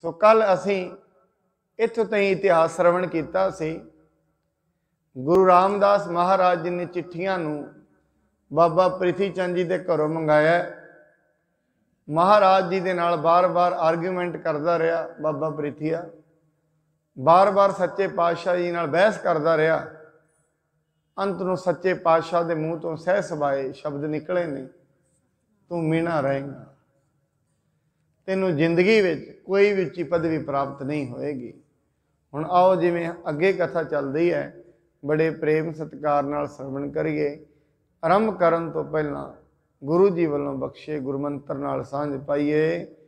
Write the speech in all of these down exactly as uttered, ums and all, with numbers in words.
सो कल असी इत्थों तई इतिहास श्रवण किया सी। गुरु रामदास महाराज जी ने चिट्ठियां नूं बाबा प्रिथी चंद जी के घरों मंगाया। महाराज जी दे नाल बार बार आर्ग्यूमेंट करता रहा बाबा प्रिथिया, बार बार सच्चे पातशाह जी नाल बहस करता रहा। अंत नूं सच्चे पातशाह के मूँह तो सह सबाए शब्द निकले ने, तू मीना रहेगा, तेनों जिंदगी विच कोई भी उच्ची पदवी प्राप्त नहीं होएगी। हुण आओ जिवें अगे कथा चलदी है, बड़े प्रेम सत्कार नाल श्रवण करिए। आरंभ करन तो पहलां गुरु जी वालों बख्शे गुरमंत्र नाल सांझ पाइए।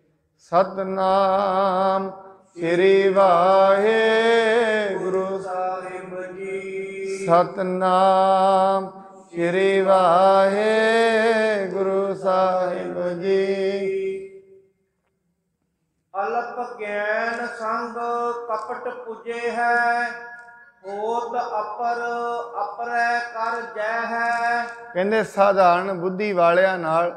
सतनाम श्री वाहे गुरु साहिब जी, सतनाम श्री वाहे गुरु साहिब जी। अल्प ज्ञान संग कपट पुजे है, होत अपर अपरै कर जय है। कहते साधारण बुद्धि वालियां नाल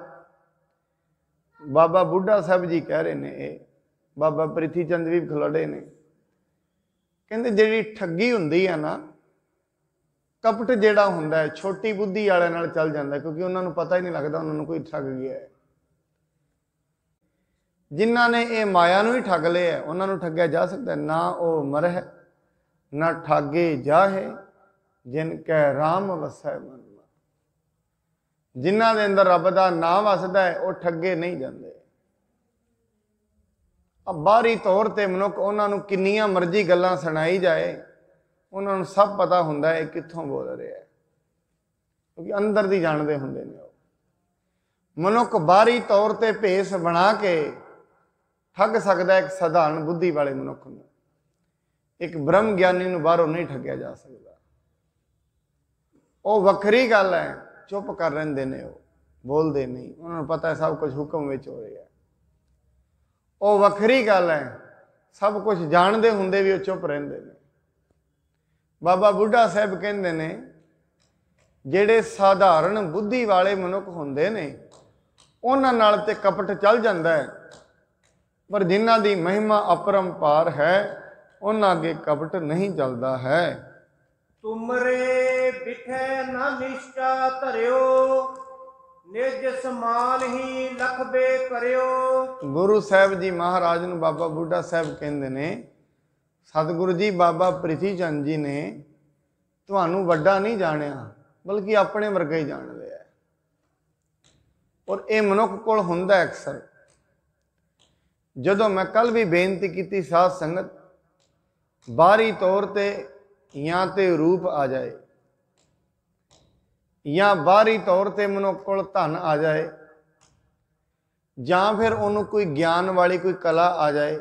बाबा बुढ़ा साहब जी कह रहे ने, ये बाबा प्रिथी चंद भी खिलाड़े ने। कहते जिहड़ी ठगी हुंदी है ना, कपट जिहड़ा हुंदा है छोटी बुद्धि वालियां नाल चल जांदा है, क्योंकि उन्हां नूं पता ही नहीं लगता उन्हां नूं कोई ठग गया है। जिन्हां ने ये माया नूं ही ठग लिया है उन्हां नूं ठग्या जा सकता है ना। वो मरह ना ठागे जाहे जिन कै राम वसै मन। जिन्हां दे अंदर रब दा नाम वसदा है वो ठगे नहीं जाते। अब बाहरी तौर ते मनुख उन्हां नूं किन्नियां मर्जी गल्लां सुनाई जाए, उन्हां नूं सब पता हुंदा है कित्थों बोल रहा है, क्योंकि अंदर दी जानदे हुंदे ने। मनुख बाहरी तौर ते भेस बना के ठग सकता है एक साधारण बुद्धि वाले मनुख नूं। एक ब्रह्म ज्ञानी नूं बाहरों नहीं ठग्या जा सकता। वो वखरी गल है, चुप कर रहिंदे ने, वो बोलते नहीं, उन्होंने पता है सब कुछ हुक्म विच हो रहा है। वो वखरी गल है, सब कुछ जानते हुंदे भी वो चुप रहिंदे ने। बाबा बुढ़ा साहब कहंदे ने जिहड़े साधारण बुद्धि वाले मनुख हुंदे ने उन्हां नाल ते कपट चल जांदा है, पर जिन्हां दी महिमा अपरंपार है उन्हां अगे कपट नहीं चलता है। तुमरे बिठे न निश्चा धरियो, निज समान ही लखबे करियो। गुरु साहब जी महाराज नूं बाबा बुढ़ा साहब कहंदे ने, सतगुरु जी बाबा प्रिथी चंद जी ने तुहानूं वड्डा नहीं जाणिया, बल्कि अपने वर्गा ही जाण लिया। और ये मनुख कोल हुंदा अक्सर। जदों मैं कल भी बेनती की साध संगत, बाहरी तौर ते या ते रूप आ जाए, या बाहरी तौर ते मनुख कोल धन आ जाए, या फिर उन्होंने कोई ज्ञान वाली कोई कला आ जाए,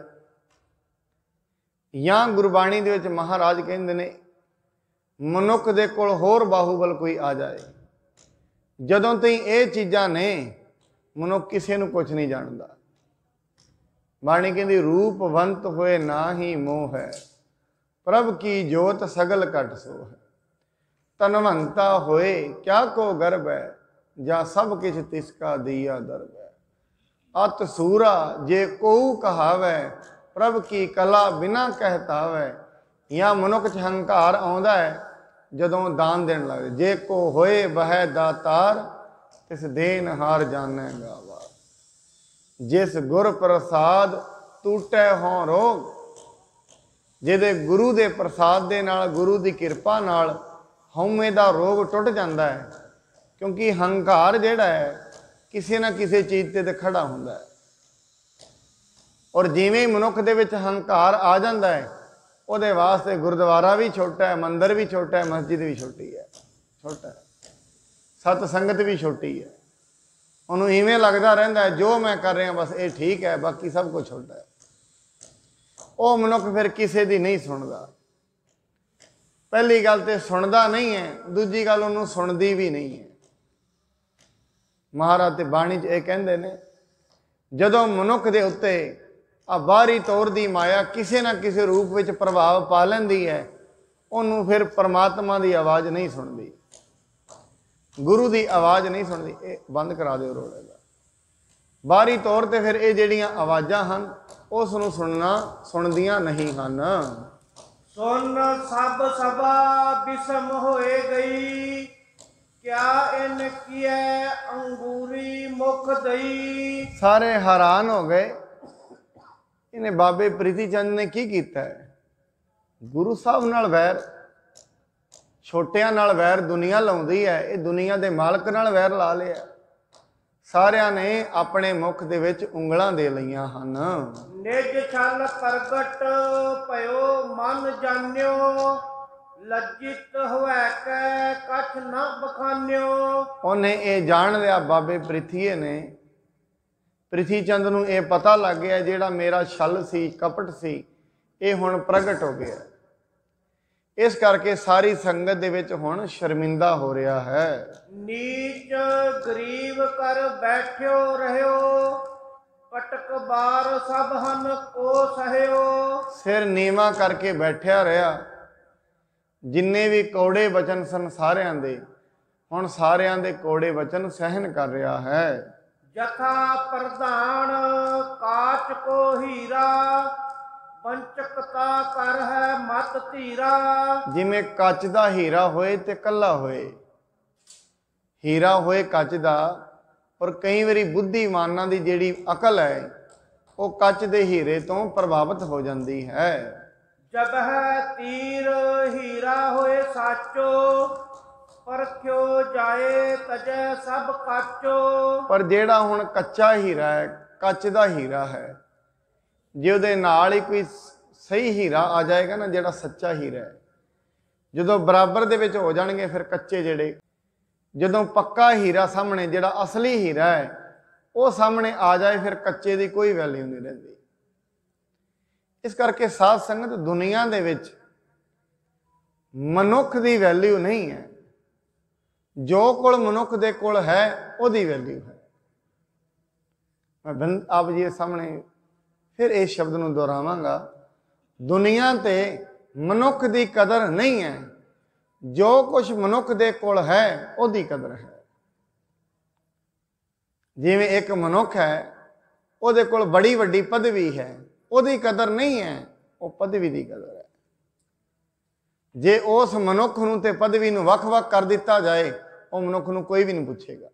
या गुरबाणी दे विच महाराज कहंदे ने मनुख दे कोल होर बाहूबल कोई आ जाए। जदों तई ये चीज़ां ने मनुख किसी नूं कुछ नहीं जानता। बाणी कहंदी रूपवंत होए ना ही मोह है, प्रभ की जोत सगल कट सो है। तनवंता होए क्या को गर्भ है, जा सब किछ तिसका दिया दर्ब है। अत सूरा जे कोऊ कहावै, प्रभ की कला बिना कहतावै। या मनुख च हंकार आउंदा है जदों दान देण लगदे। जे को होए वह दातार, तिस देन हार जानेगा वार। जिस गुर प्रसाद टूटे हों रोग, जिहदे गुरु दे प्रसाद दे नाल गुरु दी किरपा नाल हउमे दा रोग टुट जांदा है। क्योंकि हंकार जिहड़ा है किसी ना किसी चीज़ ते खड़ा हुंदा है। और जिवें मनुख दे विच हंकार आ जांदा है, उहदे वास्ते गुरुद्वारा भी छोटा है, मंदिर भी छोटा है, मस्जिद भी छोटी है, छोटा है, सत संगत भी छोटी है। उन्होंने इवें लगता रहिंदा है जो मैं कर रहा बस ये ठीक है, बाकी सब कुछ छोटा है। वो मनुख फिर किसी दी नहीं सुनता। पहली गल तो सुनता नहीं है, दूजी गल उन्होंने सुनती भी नहीं है। महाराज ते बाणी च ये कहंदे ने, जदों मनुख दे उत्ते आ बाहरी तौर दी माया किसी ना किसी रूप विच प्रभाव पा लैंदी है, उन्होंने फिर परमात्मा की आवाज़ नहीं सुनती, गुरु की आवाज़ नहीं सुनती। ये बंद करा दो रोड़ा। ਬਾਹਰੀ ਤੌਰ ਤੇ ਫਿਰ ਇਹ ਜਿਹੜੀਆਂ ਆਵਾਜ਼ਾਂ ਹਨ ਉਸ ਨੂੰ ਸੁਣਨਾ ਸੁਣਦੀਆਂ ਨਹੀਂ ਹਨ। ਸੁਨ ਸਭ ਸਭਾ ਬਿਸਮ ਹੋਏ ਗਈ, ਕਿਆ ਇਨ ਕੀਐ ਅੰਗੂਰੀ ਮੁਖ ਦਈ। ਸਾਰੇ ਹੈਰਾਨ ਹੋ ਗਏ, ਇਹਨੇ ਬਾਬੇ ਪ੍ਰੀਤੀ ਚੰਦ ਨੇ ਕੀ ਕੀਤਾ ਹੈ? ਗੁਰੂ ਸਾਹਿਬ ਨਾਲ ਵੈਰ, ਛੋਟਿਆਂ ਨਾਲ ਵੈਰ ਦੁਨੀਆ ਲਾਉਂਦੀ ਹੈ, ਇਹ ਦੁਨੀਆ ਦੇ ਮਾਲਕ ਨਾਲ ਵੈਰ ਲਾ ਲਿਆ। ਸਾਰਿਆਂ ਨੇ ਆਪਣੇ ਮੁਖ ਦੇ ਵਿੱਚ ਉਂਗਲਾਂ ਦੇ ਲਈਆਂ ਹਨ। ਨਿਜ ਛਲ ਪ੍ਰਗਟ ਭਇਓ ਮਨ ਜਾਣਿਓ, ਲੱਜਿਤ ਹੋਇ ਕੈ ਕਛ ਨ ਬਖਾਨਿਓ। ਉਹਨੇ ਇਹ ਜਾਣ ਲਿਆ, ਬਾਬੇ ਪ੍ਰਿਥੀਏ ਨੇ, ਪ੍ਰਿਥੀ ਚੰਦ ਨੂੰ ਇਹ ਪਤਾ ਲੱਗ ਗਿਆ ਜਿਹੜਾ ਮੇਰਾ ਛਲ ਸੀ, ਕਪਟ ਸੀ, ਇਹ ਹੁਣ ਪ੍ਰਗਟ ਹੋ ਗਿਆ। ਇਸ ਕਰਕੇ ਸਾਰੀ ਸੰਗਤ ਦੇ ਵਿੱਚ ਹੁਣ ਸ਼ਰਮਿੰਦਾ ਹੋ ਰਿਹਾ ਹੈ। ਨੀਚ ਗਰੀਬ ਕਰ ਬੈਠਿਓ ਰਹਿਓ, ਪਟਕ ਬਾਰ ਸਭ ਹਨ ਕੋ ਸਹਿਓ। ਸਿਰ ਨੀਵਾਂ ਕਰਕੇ ਬੈਠਿਆ ਰਿਹਾ। ਜਿੰਨੇ ਵੀ ਕੌੜੇ ਵਚਨ ਸਨ ਸਾਰਿਆਂ ਦੇ, ਹੁਣ ਸਾਰਿਆਂ ਦੇ ਕੌੜੇ ਵਚਨ ਸਹਿਨ ਕਰ ਰਿਹਾ ਹੈ। ਜਥਾ ਪ੍ਰਧਾਨ ਕਾਚ ਕੋ ਹੀਰਾ, ਪੰਚਕਤਾ ਕਰ ਹੈ ਮਤ ਧੀਰਾ। ਜਿਵੇਂ ਕੱਚ ਦਾ ਹੀਰਾ ਹੋਏ ਤੇ ਕੱਲਾ ਹੋਏ, ਹੀਰਾ ਹੋਏ ਕੱਚ ਦਾ, ਔਰ ਕਈ ਵਾਰੀ ਬੁੱਧੀਮਾਨਾਂ ਦੀ ਜਿਹੜੀ ਅਕਲ ਹੈ ਉਹ ਕੱਚ ਦੇ ਹੀਰੇ ਤੋਂ ਪ੍ਰਭਾਵਿਤ ਹੋ ਜਾਂਦੀ ਹੈ। ਜਬ ਹੈ ਤੀਰ ਹੀਰਾ ਹੋਏ ਸਾਚੋ, ਪਰਖਿਓ ਜਾਏ ਤਜੈ ਸਭ ਕਾਚੋ। ਪਰ ਜਿਹੜਾ ਹੁਣ ਕੱਚਾ ਹੀਰਾ ਹੈ, ਕੱਚ ਦਾ ਹੀਰਾ ਹੈ, ਜੇ ਉਹਦੇ ਨਾਲ ਹੀ ਕੋਈ ਸਹੀ ਹੀਰਾ ਆ ਜਾਏਗਾ ਨਾ, ਜਿਹੜਾ ਸੱਚਾ ਹੀਰਾ ਹੈ, ਜਦੋਂ ਬਰਾਬਰ ਦੇ ਵਿੱਚ ਹੋ ਜਾਣਗੇ ਫਿਰ ਕੱਚੇ ਜਿਹੜੇ, ਜਦੋਂ ਪੱਕਾ ਹੀਰਾ ਸਾਹਮਣੇ ਜਿਹੜਾ ਅਸਲੀ ਹੀਰਾ ਹੈ ਉਹ ਸਾਹਮਣੇ ਆ ਜਾਏ ਫਿਰ ਕੱਚੇ ਦੀ ਕੋਈ ਵੈਲਿਊ ਨਹੀਂ ਰਹਿੰਦੀ। ਇਸ ਕਰਕੇ ਸਾਧ ਸੰਗਤ ਦੁਨੀਆ ਦੇ ਵਿੱਚ ਮਨੁੱਖ ਦੀ ਵੈਲਿਊ ਨਹੀਂ ਹੈ, ਜੋ ਕੋਲ ਮਨੁੱਖ ਦੇ ਕੋਲ ਹੈ ਉਹਦੀ ਵੈਲਿਊ ਹੈ। ਮੈਂ ਆਪ ਜੀ ਦੇ ਸਾਹਮਣੇ ਫਿਰ ਇਸ ਸ਼ਬਦ ਨੂੰ ਦੁਹਰਾਵਾਂਗਾ, ਦੁਨੀਆ ਤੇ ਮਨੁੱਖ ਦੀ ਕਦਰ ਨਹੀਂ ਹੈ, ਜੋ ਕੁਝ ਮਨੁੱਖ ਦੇ ਕੋਲ ਹੈ ਉਹਦੀ ਕਦਰ ਹੈ। ਜਿਵੇਂ ਇੱਕ ਮਨੁੱਖ ਹੈ, ਉਹਦੇ ਕੋਲ ਬੜੀ ਵੱਡੀ ਪਦਵੀ ਹੈ, ਉਹਦੀ ਕਦਰ ਨਹੀਂ ਹੈ, ਉਹ ਪਦਵੀ ਦੀ ਕਦਰ ਹੈ। ਜੇ ਉਸ ਮਨੁੱਖ ਨੂੰ ਤੇ ਪਦਵੀ ਨੂੰ ਵੱਖ-ਵੱਖ ਕਰ ਦਿੱਤਾ ਜਾਏ, ਉਹ ਮਨੁੱਖ ਨੂੰ ਕੋਈ ਵੀ ਨਹੀਂ ਪੁੱਛੇਗਾ।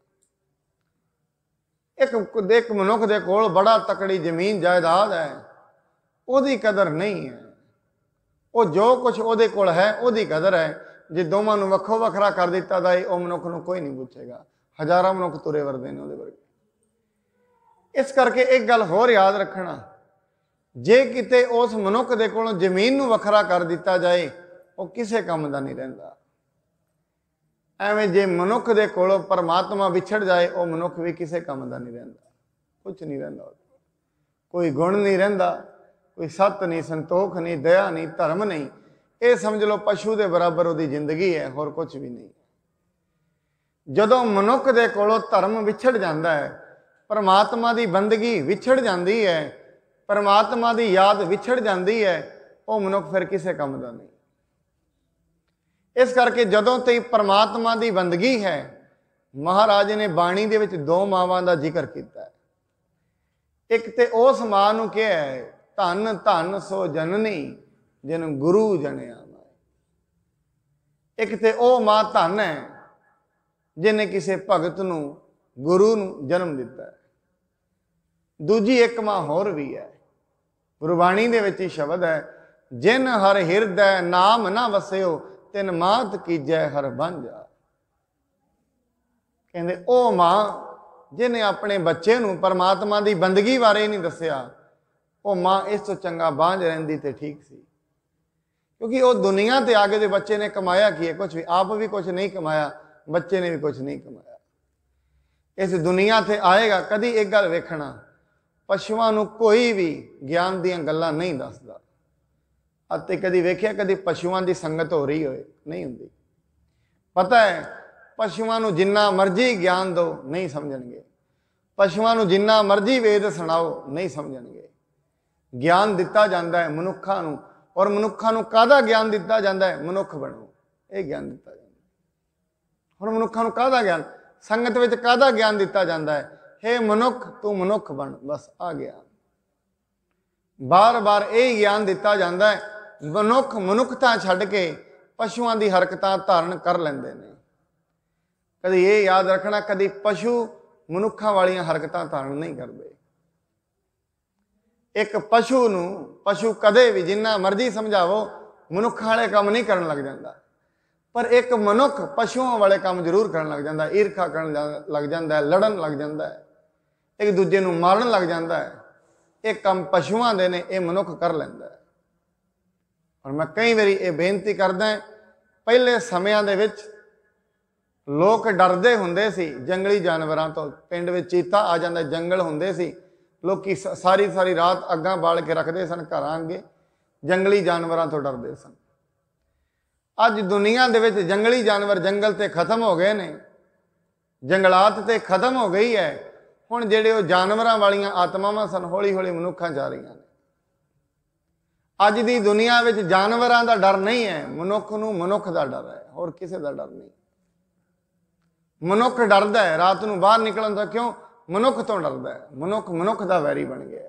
ਇੱਕ ਇੱਕ ਮਨੁੱਖ ਦੇ ਕੋਲ ਬੜਾ ਤਕੜੀ ਜ਼ਮੀਨ ਜਾਇਦਾਦ ਹੈ, ਉਹਦੀ ਕਦਰ ਨਹੀਂ ਹੈ। ਉਹ ਜੋ ਕੁਝ ਉਹਦੇ ਕੋਲ ਹੈ ਉਹਦੀ ਕਦਰ ਹੈ। ਜੇ ਦੋਵਾਂ ਨੂੰ ਵੱਖੋ ਵੱਖਰਾ ਕਰ ਦਿੱਤਾ ਜਾਏ, ਉਹ ਮਨੁੱਖ ਨੂੰ ਕੋਈ ਨਹੀਂ ਪੁੱਛੇਗਾ। ਹਜ਼ਾਰਾਂ ਮਨੁੱਖ ਤੁਰੇ ਵਰਦੇ ਨੇ ਉਹਦੇ ਵਰਗੇ। ਇਸ ਕਰਕੇ ਇੱਕ ਗੱਲ ਹੋਰ ਯਾਦ ਰੱਖਣਾ, ਜੇ ਕਿਤੇ ਉਸ ਮਨੁੱਖ ਦੇ ਕੋਲੋਂ ਜ਼ਮੀਨ ਨੂੰ ਵੱਖਰਾ ਕਰ ਦਿੱਤਾ ਜਾਏ, ਉਹ ਕਿਸੇ ਕੰਮ ਦਾ ਨਹੀਂ ਰਹਿੰਦਾ। ਐਵੇਂ ਜੇ ਮਨੁੱਖ ਦੇ ਕੋਲੋਂ ਪਰਮਾਤਮਾ ਵਿਛੜ ਜਾਏ, ਉਹ ਮਨੁੱਖ ਵੀ ਕਿਸੇ ਕੰਮ ਦਾ ਨਹੀਂ ਰਹਿੰਦਾ, ਕੁਛ ਨਹੀਂ ਰਹਿੰਦਾ। ਕੋਈ ਗੁਣ ਨਹੀਂ ਰਹਿੰਦਾ, ਕੋਈ ਸੱਤ ਨਹੀਂ, ਸੰਤੋਖ ਨਹੀਂ, ਦਇਆ ਨਹੀਂ, ਧਰਮ ਨਹੀਂ। ਇਹ ਸਮਝ ਲਓ ਪਸ਼ੂ ਦੇ ਬਰਾਬਰ ਉਹਦੀ ਜ਼ਿੰਦਗੀ ਹੈ, ਹੋਰ ਕੁਝ ਵੀ ਨਹੀਂ। ਜਦੋਂ ਮਨੁੱਖ ਦੇ ਕੋਲੋਂ ਧਰਮ ਵਿਛੜ ਜਾਂਦਾ ਹੈ, ਪਰਮਾਤਮਾ ਦੀ ਬੰਦਗੀ ਵਿਛੜ ਜਾਂਦੀ ਹੈ, ਪਰਮਾਤਮਾ ਦੀ ਯਾਦ ਵਿਛੜ ਜਾਂਦੀ ਹੈ, ਉਹ ਮਨੁੱਖ ਫਿਰ ਕਿਸੇ ਕੰਮ ਦਾ ਨਹੀਂ। ਇਸ ਕਰਕੇ ਜਦੋਂ ਤੱਕ ਪਰਮਾਤਮਾ ਦੀ ਬੰਦਗੀ ਹੈ, ਮਹਾਰਾਜ ਨੇ ਬਾਣੀ ਦੇ ਵਿੱਚ ਦੋ ਮਾਵਾਂ ਦਾ ਜ਼ਿਕਰ ਕੀਤਾ। ਇੱਕ ਤੇ ਉਸ ਮਾਂ ਨੂੰ ਕਿਹਾ ਹੈ, ਧੰਨ ਧੰਨ ਸੋ ਜਨਨੀ ਜਿਹਨੂੰ ਗੁਰੂ ਜਣਿਆ। ਇੱਕ ਤੇ ਉਹ ਮਾਂ ਧੰਨ ਹੈ ਜਿਹਨੇ ਕਿਸੇ ਭਗਤ ਨੂੰ, ਗੁਰੂ ਨੂੰ ਜਨਮ ਦਿੱਤਾ ਹੈ। ਦੂਜੀ ਇੱਕ ਮਾਂ ਹੋਰ ਵੀ ਹੈ, ਗੁਰਬਾਣੀ ਦੇ ਵਿੱਚ ਹੀ ਸ਼ਬਦ ਹੈ, ਜਿਨ ਹਰ ਹਿਰਦੈ ਨਾਮ ਨਾ ਵਸਿਓ, ਤਿਨ ਮਾਤ ਕੀਜੈ ਹਰ ਬਾਂਝਾ। ਕਹਿੰਦੇ ਉਹ ਮਾਂ ਜਿਹਨੇ ਆਪਣੇ ਬੱਚੇ ਨੂੰ ਪਰਮਾਤਮਾ ਦੀ ਬੰਦਗੀ ਬਾਰੇ ਨਹੀਂ ਦੱਸਿਆ, ਉਹ ਮਾਂ ਇਸ ਤੋਂ ਚੰਗਾ ਬਾਂਝ ਰਹਿੰਦੀ ਤੇ ਠੀਕ ਸੀ। ਕਿਉਂਕਿ ਉਹ ਦੁਨੀਆ ਤੇ ਆ ਕੇ ਦੇ ਬੱਚੇ ਨੇ ਕਮਾਇਆ ਕੀ ਹੈ? ਕੁਛ ਵੀ। ਆਪ ਵੀ ਕੁਛ ਨਹੀਂ ਕਮਾਇਆ, ਬੱਚੇ ਨੇ ਵੀ ਕੁਛ ਨਹੀਂ ਕਮਾਇਆ। ਇਸ ਦੁਨੀਆ ਤੇ ਆਏਗਾ, ਕਦੀ ਇੱਕ ਗੱਲ ਵੇਖਣਾ, ਪਸ਼ੂਆਂ ਨੂੰ ਕੋਈ ਵੀ ਗਿਆਨ ਦੀਆਂ ਗੱਲਾਂ ਨਹੀਂ ਦੱਸਦਾ। ਅਤੇ ਕਦੀ ਵੇਖਿਆ ਕਦੀ ਪਸ਼ੂਆਂ ਦੀ ਸੰਗਤ ਹੋ ਰਹੀ ਹੋਏ? ਨਹੀਂ ਹੁੰਦੀ। ਪਤਾ ਹੈ ਪਸ਼ੂਆਂ ਨੂੰ ਜਿੰਨਾ ਮਰਜ਼ੀ ਗਿਆਨ ਦਿਓ ਨਹੀਂ ਸਮਝਣਗੇ, ਪਸ਼ੂਆਂ ਨੂੰ ਜਿੰਨਾ ਮਰਜ਼ੀ ਵੇਦ ਸੁਣਾਓ ਨਹੀਂ ਸਮਝਣਗੇ। ਗਿਆਨ ਦਿੱਤਾ ਜਾਂਦਾ ਹੈ ਮਨੁੱਖਾਂ ਨੂੰ, ਔਰ ਮਨੁੱਖਾਂ ਨੂੰ ਕਾਹਦਾ ਗਿਆਨ ਦਿੱਤਾ ਜਾਂਦਾ ਹੈ? ਮਨੁੱਖ ਬਣੋ, ਇਹ ਗਿਆਨ ਦਿੱਤਾ ਜਾਂਦਾ। ਹੁਣ ਮਨੁੱਖਾਂ ਨੂੰ ਕਾਹਦਾ ਗਿਆਨ, ਸੰਗਤ ਵਿੱਚ ਕਾਹਦਾ ਗਿਆਨ ਦਿੱਤਾ ਜਾਂਦਾ ਹੈ? हे मनुख तू मनुख बन, बस आ गया। बार बार यही ज्ञान दिता जाता है। मनुख मनुखता छड्ड के पशुआं दी हरकतां धारण कर लेंदे ने। कदी ये याद रखना, कदी पशु मनुखा वालियां हरकतां धारण नहीं करते। एक पशु नूं पशु कदे भी जिन्ना मर्जी समझावो मनुखा वाले काम नहीं करन लग जाता, पर एक मनुख पशुओं वाले काम जरूर करन लग जाता है। ईर्खा करन लग जाता है, लड़न लग जाता है, एक दूजे नूं मारन लग जाता है। एक काम पशुआं दे ने, ये मनुख कर लैंदा है। और मैं कई बारी ये बेनती करदा, पहले समयां दे विच लोग डरदे हुंदे सी जंगली जानवरां तो। पिंड विच चीता आ जांदा, जंगल हुंदे सी, लोकी सारी सारी रात अग्गां बाल के रखते सन घरां अगे, जंगली जानवरां तो डरदे सन। अज दुनिया दे विच जंगली जानवर जंगल ते खत्म हो गए ने, जंगलात ते खत्म हो गई है। हुण जिहड़े वो जानवरां वालियां आत्मावां सन हौली हौली मनुखां जा रही ने। अज दी दुनिया विच जानवरां दा डर नहीं है, मनुख नूं मनुख दा डर है, होर किसी दा डर नहीं। मनुख डरदा है रात नूं बाहर निकलण दा, क्यों? मनुख तो डरदा है। मनुख मनुख दा वैरी बन गया।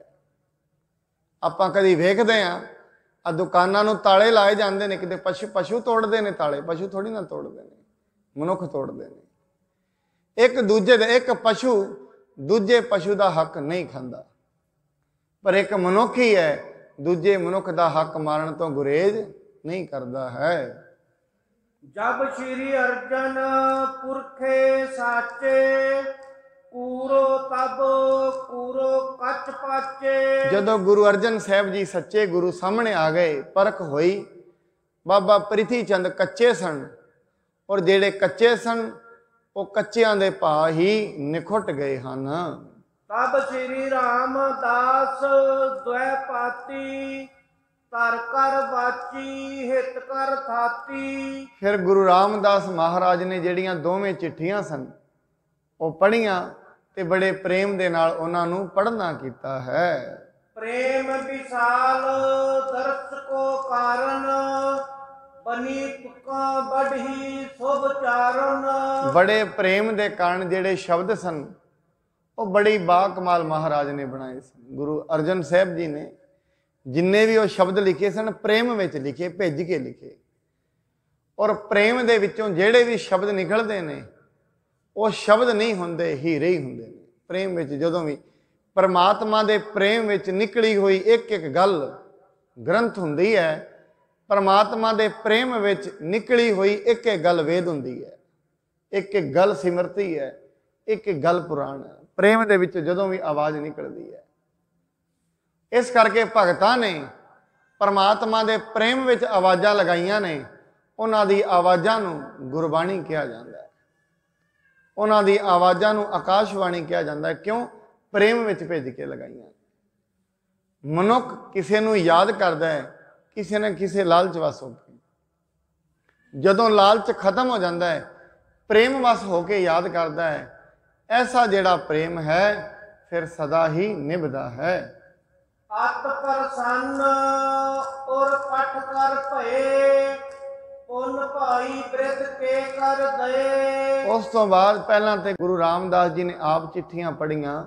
आपां कदी वेखदे हां आ दुकानां नूं ताले लाए जांदे ने, किते पशु पशु तोड़दे ने ताले, पशु थोड़ी ना तोड़दे ने, मनुख तोड़दे ने। एक दूजे दे, एक पशु दूजे पशु दा हक नहीं खांदा, पर एक मनुख ही है दूजे मनुख दा हक मारन तो गुरेज नहीं करदा है। जब श्री अर्जन पुरखे साचे, कूरो तब कूरो कच पाचे। जदों गुरु अर्जन साहब जी सच्चे गुरु सामने आ गए, परख होई, बाबा प्रिथी चंद कच्चे सन, और जेड़े कच्चे सन वो कच्चियां दे भा ही निखुट गए हन। तब श्री रामदास द्वै पाती, तर कर बाची हित कर थाती। फिर गुरु रामदास महाराज ने जेड़ियां दोवें चिट्ठियां सन वो पढ़ियां ते बड़े प्रेम दे नाल उन्हां नूं पढ़ना कीता है। प्रेम विशाल दर्श को कारण, बनी तुका बढ़ी शुभ चारण। बड़े प्रेम दे कारण जेड़े शब्द सन वो बड़ी बाकमाल महाराज ने बनाए सन। गुरु अर्जन साहब जी ने जिन्ने भी वो शब्द लिखे सन प्रेम विच लिखे, भेज के लिखे। और प्रेम दे विचों जेड़े भी शब्द निकलते ने वो शब्द नहीं होंदे, हीरे ही होंदे ने। प्रेम विच जदों भी परमात्मा दे प्रेम विच निकली हुई एक एक गल ग्रंथ हुंदी है, परमात्मा दे प्रेम विच निकली हुई एक एक गल वेद हुंदी है, एक एक गल सिमरती है, एक एक गल पुराण है। प्रेम दे विच जदों भी आवाज़ निकलती है। इस करके भगतां ने परमात्मा दे प्रेम विच आवाज़ां लगाईयां ने, उन्हां दी आवाज़ां नूं गुरबाणी कहा जाता है, उन्हां दी आवाज़ां नूं आकाशवाणी कहा जाता है। क्यों? प्रेम विच भेज के लगाईयां। मनुख किसी नूं याद करदा है किसी न किसी लालच वस होके, जदों लालच खत्म हो जाता है प्रेम वस होके याद करता है। ऐसा जिहड़ा प्रेम है फिर सदा ही निभदा है। अत प्रसन्न और पठ कर भये, पुन भाई वृद्ध के कर दए। उस तो बाद पहला तो गुरु रामदास जी ने आप चिट्ठियां पढ़ियां,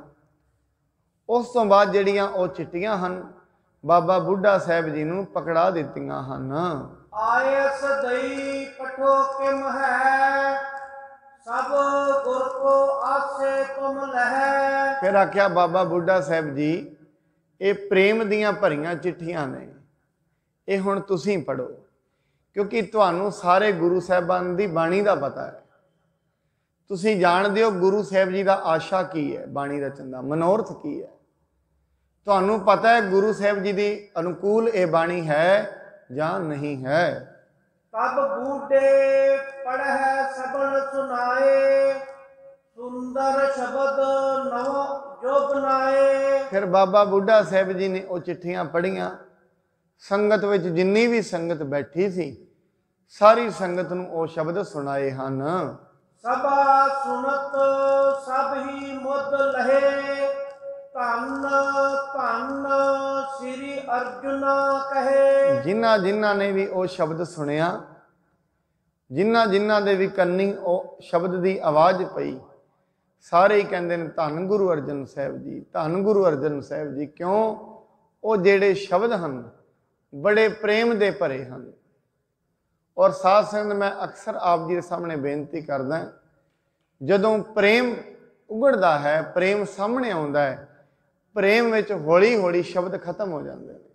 उस तो बाद जिहड़ियां वो चिट्ठियां हन बाबा बुढ़ा साहब जी नूं पकड़ा दित्तियां हन। आयस दई पठो किम है, सब गुर को आसे तुम लह। फिर आख्या बाबा बुढ़ा साहब जी ये प्रेम दियां भरियां चिट्ठियां ने, ये हुण तुसीं पढ़ो, क्योंकि तुहानूं सारे गुरु साहिबान दी बाणी दा पता है। तुसीं जाणदे हो गुरु साहब जी दा आशा की है, बाणी रचन दा मनोरथ की है। तुहानूं पता है गुरु साहब जी दी अनुकूल ये बाणी है जां नहीं है। तब बूढ़े पढ़ै सबन सुनाए, सुंदर शब्द नव जो बनाए। फिर बाबा बुढ़ा साहब जी ने वो चिट्ठियां पढ़ियां, संगत विच जिन्नी भी संगत बैठी सी सारी संगत नूं वो शब्द सुनाए हन। सबा सुनत सब ही मुद लहे, धन धन श्री अर्जुन कहे। जिन्ना जिन्ना ने भी वो शब्द सुनिया, जिन्ना जिन्ना दे भी कन्नी वो शब्द दी आवाज़ पई, ਸਾਰੇ ਹੀ ਕਹਿੰਦੇ ਨੇ ਧੰਨ ਗੁਰੂ ਅਰਜਨ ਸਾਹਿਬ ਜੀ, ਧੰਨ ਗੁਰੂ ਅਰਜਨ ਸਾਹਿਬ ਜੀ। ਕਿਉਂ? ਉਹ ਜਿਹੜੇ ਸ਼ਬਦ ਹਨ ਬੜੇ ਪ੍ਰੇਮ ਦੇ ਭਰੇ ਹਨ। ਔਰ ਸਾਧ ਸੰਗਤ, ਮੈਂ ਅਕਸਰ ਆਪ ਜੀ ਦੇ ਸਾਹਮਣੇ ਬੇਨਤੀ ਕਰਦਾ, ਜਦੋਂ ਪ੍ਰੇਮ ਉਗੜਦਾ ਹੈ, ਪ੍ਰੇਮ ਸਾਹਮਣੇ ਆਉਂਦਾ ਹੈ, ਪ੍ਰੇਮ ਵਿੱਚ ਹੌਲੀ ਹੌਲੀ ਸ਼ਬਦ ਖਤਮ ਹੋ ਜਾਂਦੇ ਨੇ।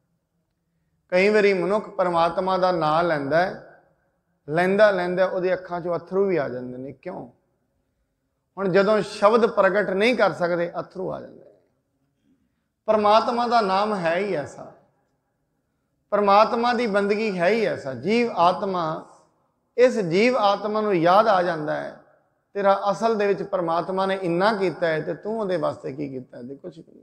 ਕਈ ਵਾਰੀ ਮਨੁੱਖ ਪਰਮਾਤਮਾ ਦਾ ਨਾਂ ਲੈਂਦਾ ਹੈ, ਲੈਂਦਾ ਲੈਂਦਾ ਉਹਦੀ ਅੱਖਾਂ 'ਚੋਂ ਅਥਰੂ ਵੀ ਆ ਜਾਂਦੇ ਨੇ। ਕਿਉਂ? ਹੁਣ ਜਦੋਂ ਸ਼ਬਦ ਪ੍ਰਗਟ ਨਹੀਂ ਕਰ ਸਕਦੇ, ਅਥਰੂ ਆ ਜਾਂਦੇ ਨੇ। ਪਰਮਾਤਮਾ ਦਾ ਨਾਮ ਹੈ ਹੀ ਐਸਾ, ਪਰਮਾਤਮਾ ਦੀ ਬੰਦਗੀ ਹੈ ਹੀ ਐਸਾ। ਜੀਵ ਆਤਮਾ, ਇਸ ਜੀਵ ਆਤਮਾ ਨੂੰ ਯਾਦ ਆ ਜਾਂਦਾ ਹੈ ਤੇਰਾ ਅਸਲ ਦੇ ਵਿੱਚ ਪਰਮਾਤਮਾ ਨੇ ਇੰਨਾ ਕੀਤਾ ਹੈ ਤੇ ਤੂੰ ਉਹਦੇ ਵਾਸਤੇ ਕੀ ਕੀਤਾ ਹੈ? ਕੁਛ ਨਹੀਂ।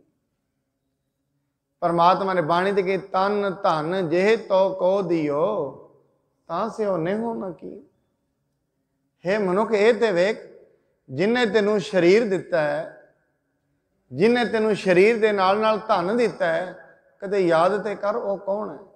ਪਰਮਾਤਮਾ ਨੇ ਬਾਣੀ ਤੇ ਕਿ ਤਨ ਧਨ ਜਿਹੇ ਤੋ ਕੋ ਦਿਓ ਤਾਂ ਸੇ ਉਹਨੇ ਹੋਣਾ ਕੀ। ਹੈ ਮਨੁੱਖ, ਇਹ ਤੇ ਵੇਖ, ਜਿਹਨੇ ਤੈਨੂੰ ਸਰੀਰ ਦਿੱਤਾ ਹੈ, ਜਿਹਨੇ ਤੈਨੂੰ ਸਰੀਰ ਦੇ ਨਾਲ ਨਾਲ ਧਨ ਦਿੱਤਾ ਹੈ, ਕਦੇ ਯਾਦ ਤੇ ਕਰ ਉਹ ਕੌਣ ਹੈ।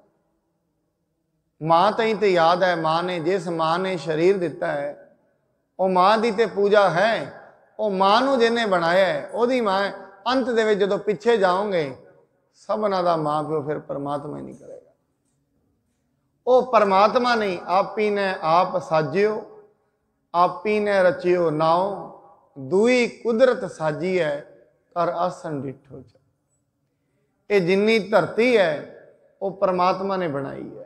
ਮਾਂ ਤੈਨੂੰ ਤੇ ਯਾਦ ਹੈ, ਮਾਂ ਨੇ, ਜਿਸ ਮਾਂ ਨੇ ਸਰੀਰ ਦਿੱਤਾ ਹੈ ਉਹ ਮਾਂ ਦੀ ਤੇ ਪੂਜਾ ਹੈ। ਉਹ ਮਾਂ ਨੂੰ ਜਿਹਨੇ ਬਣਾਇਆ ਹੈ ਉਹਦੀ ਮਾਂ ਹੈ। ਅੰਤ ਦੇ ਵਿੱਚ ਜਦੋਂ ਪਿੱਛੇ ਜਾਓਗੇ, ਸਭਨਾਂ ਦਾ ਮਾਂ ਪਿਓ ਫਿਰ ਪਰਮਾਤਮਾ ਹੀ ਨਹੀਂ ਕਰੇਗਾ। ਉਹ ਪਰਮਾਤਮਾ ਨਹੀਂ, ਆਪੀ ਨੇ ਆਪ ਸਾਜਿਓ, ਆਪੀ ਨੇ ਰਚਿਓ ਨਾਉ, ਦੂਈ ਕੁਦਰਤ ਸਾਜੀ ਹੈ ਕਰ ਆਸਣ ਡਿਠੋ। ਇਹ ਜਿੰਨੀ ਧਰਤੀ ਹੈ ਉਹ ਪਰਮਾਤਮਾ ਨੇ ਬਣਾਈ ਹੈ।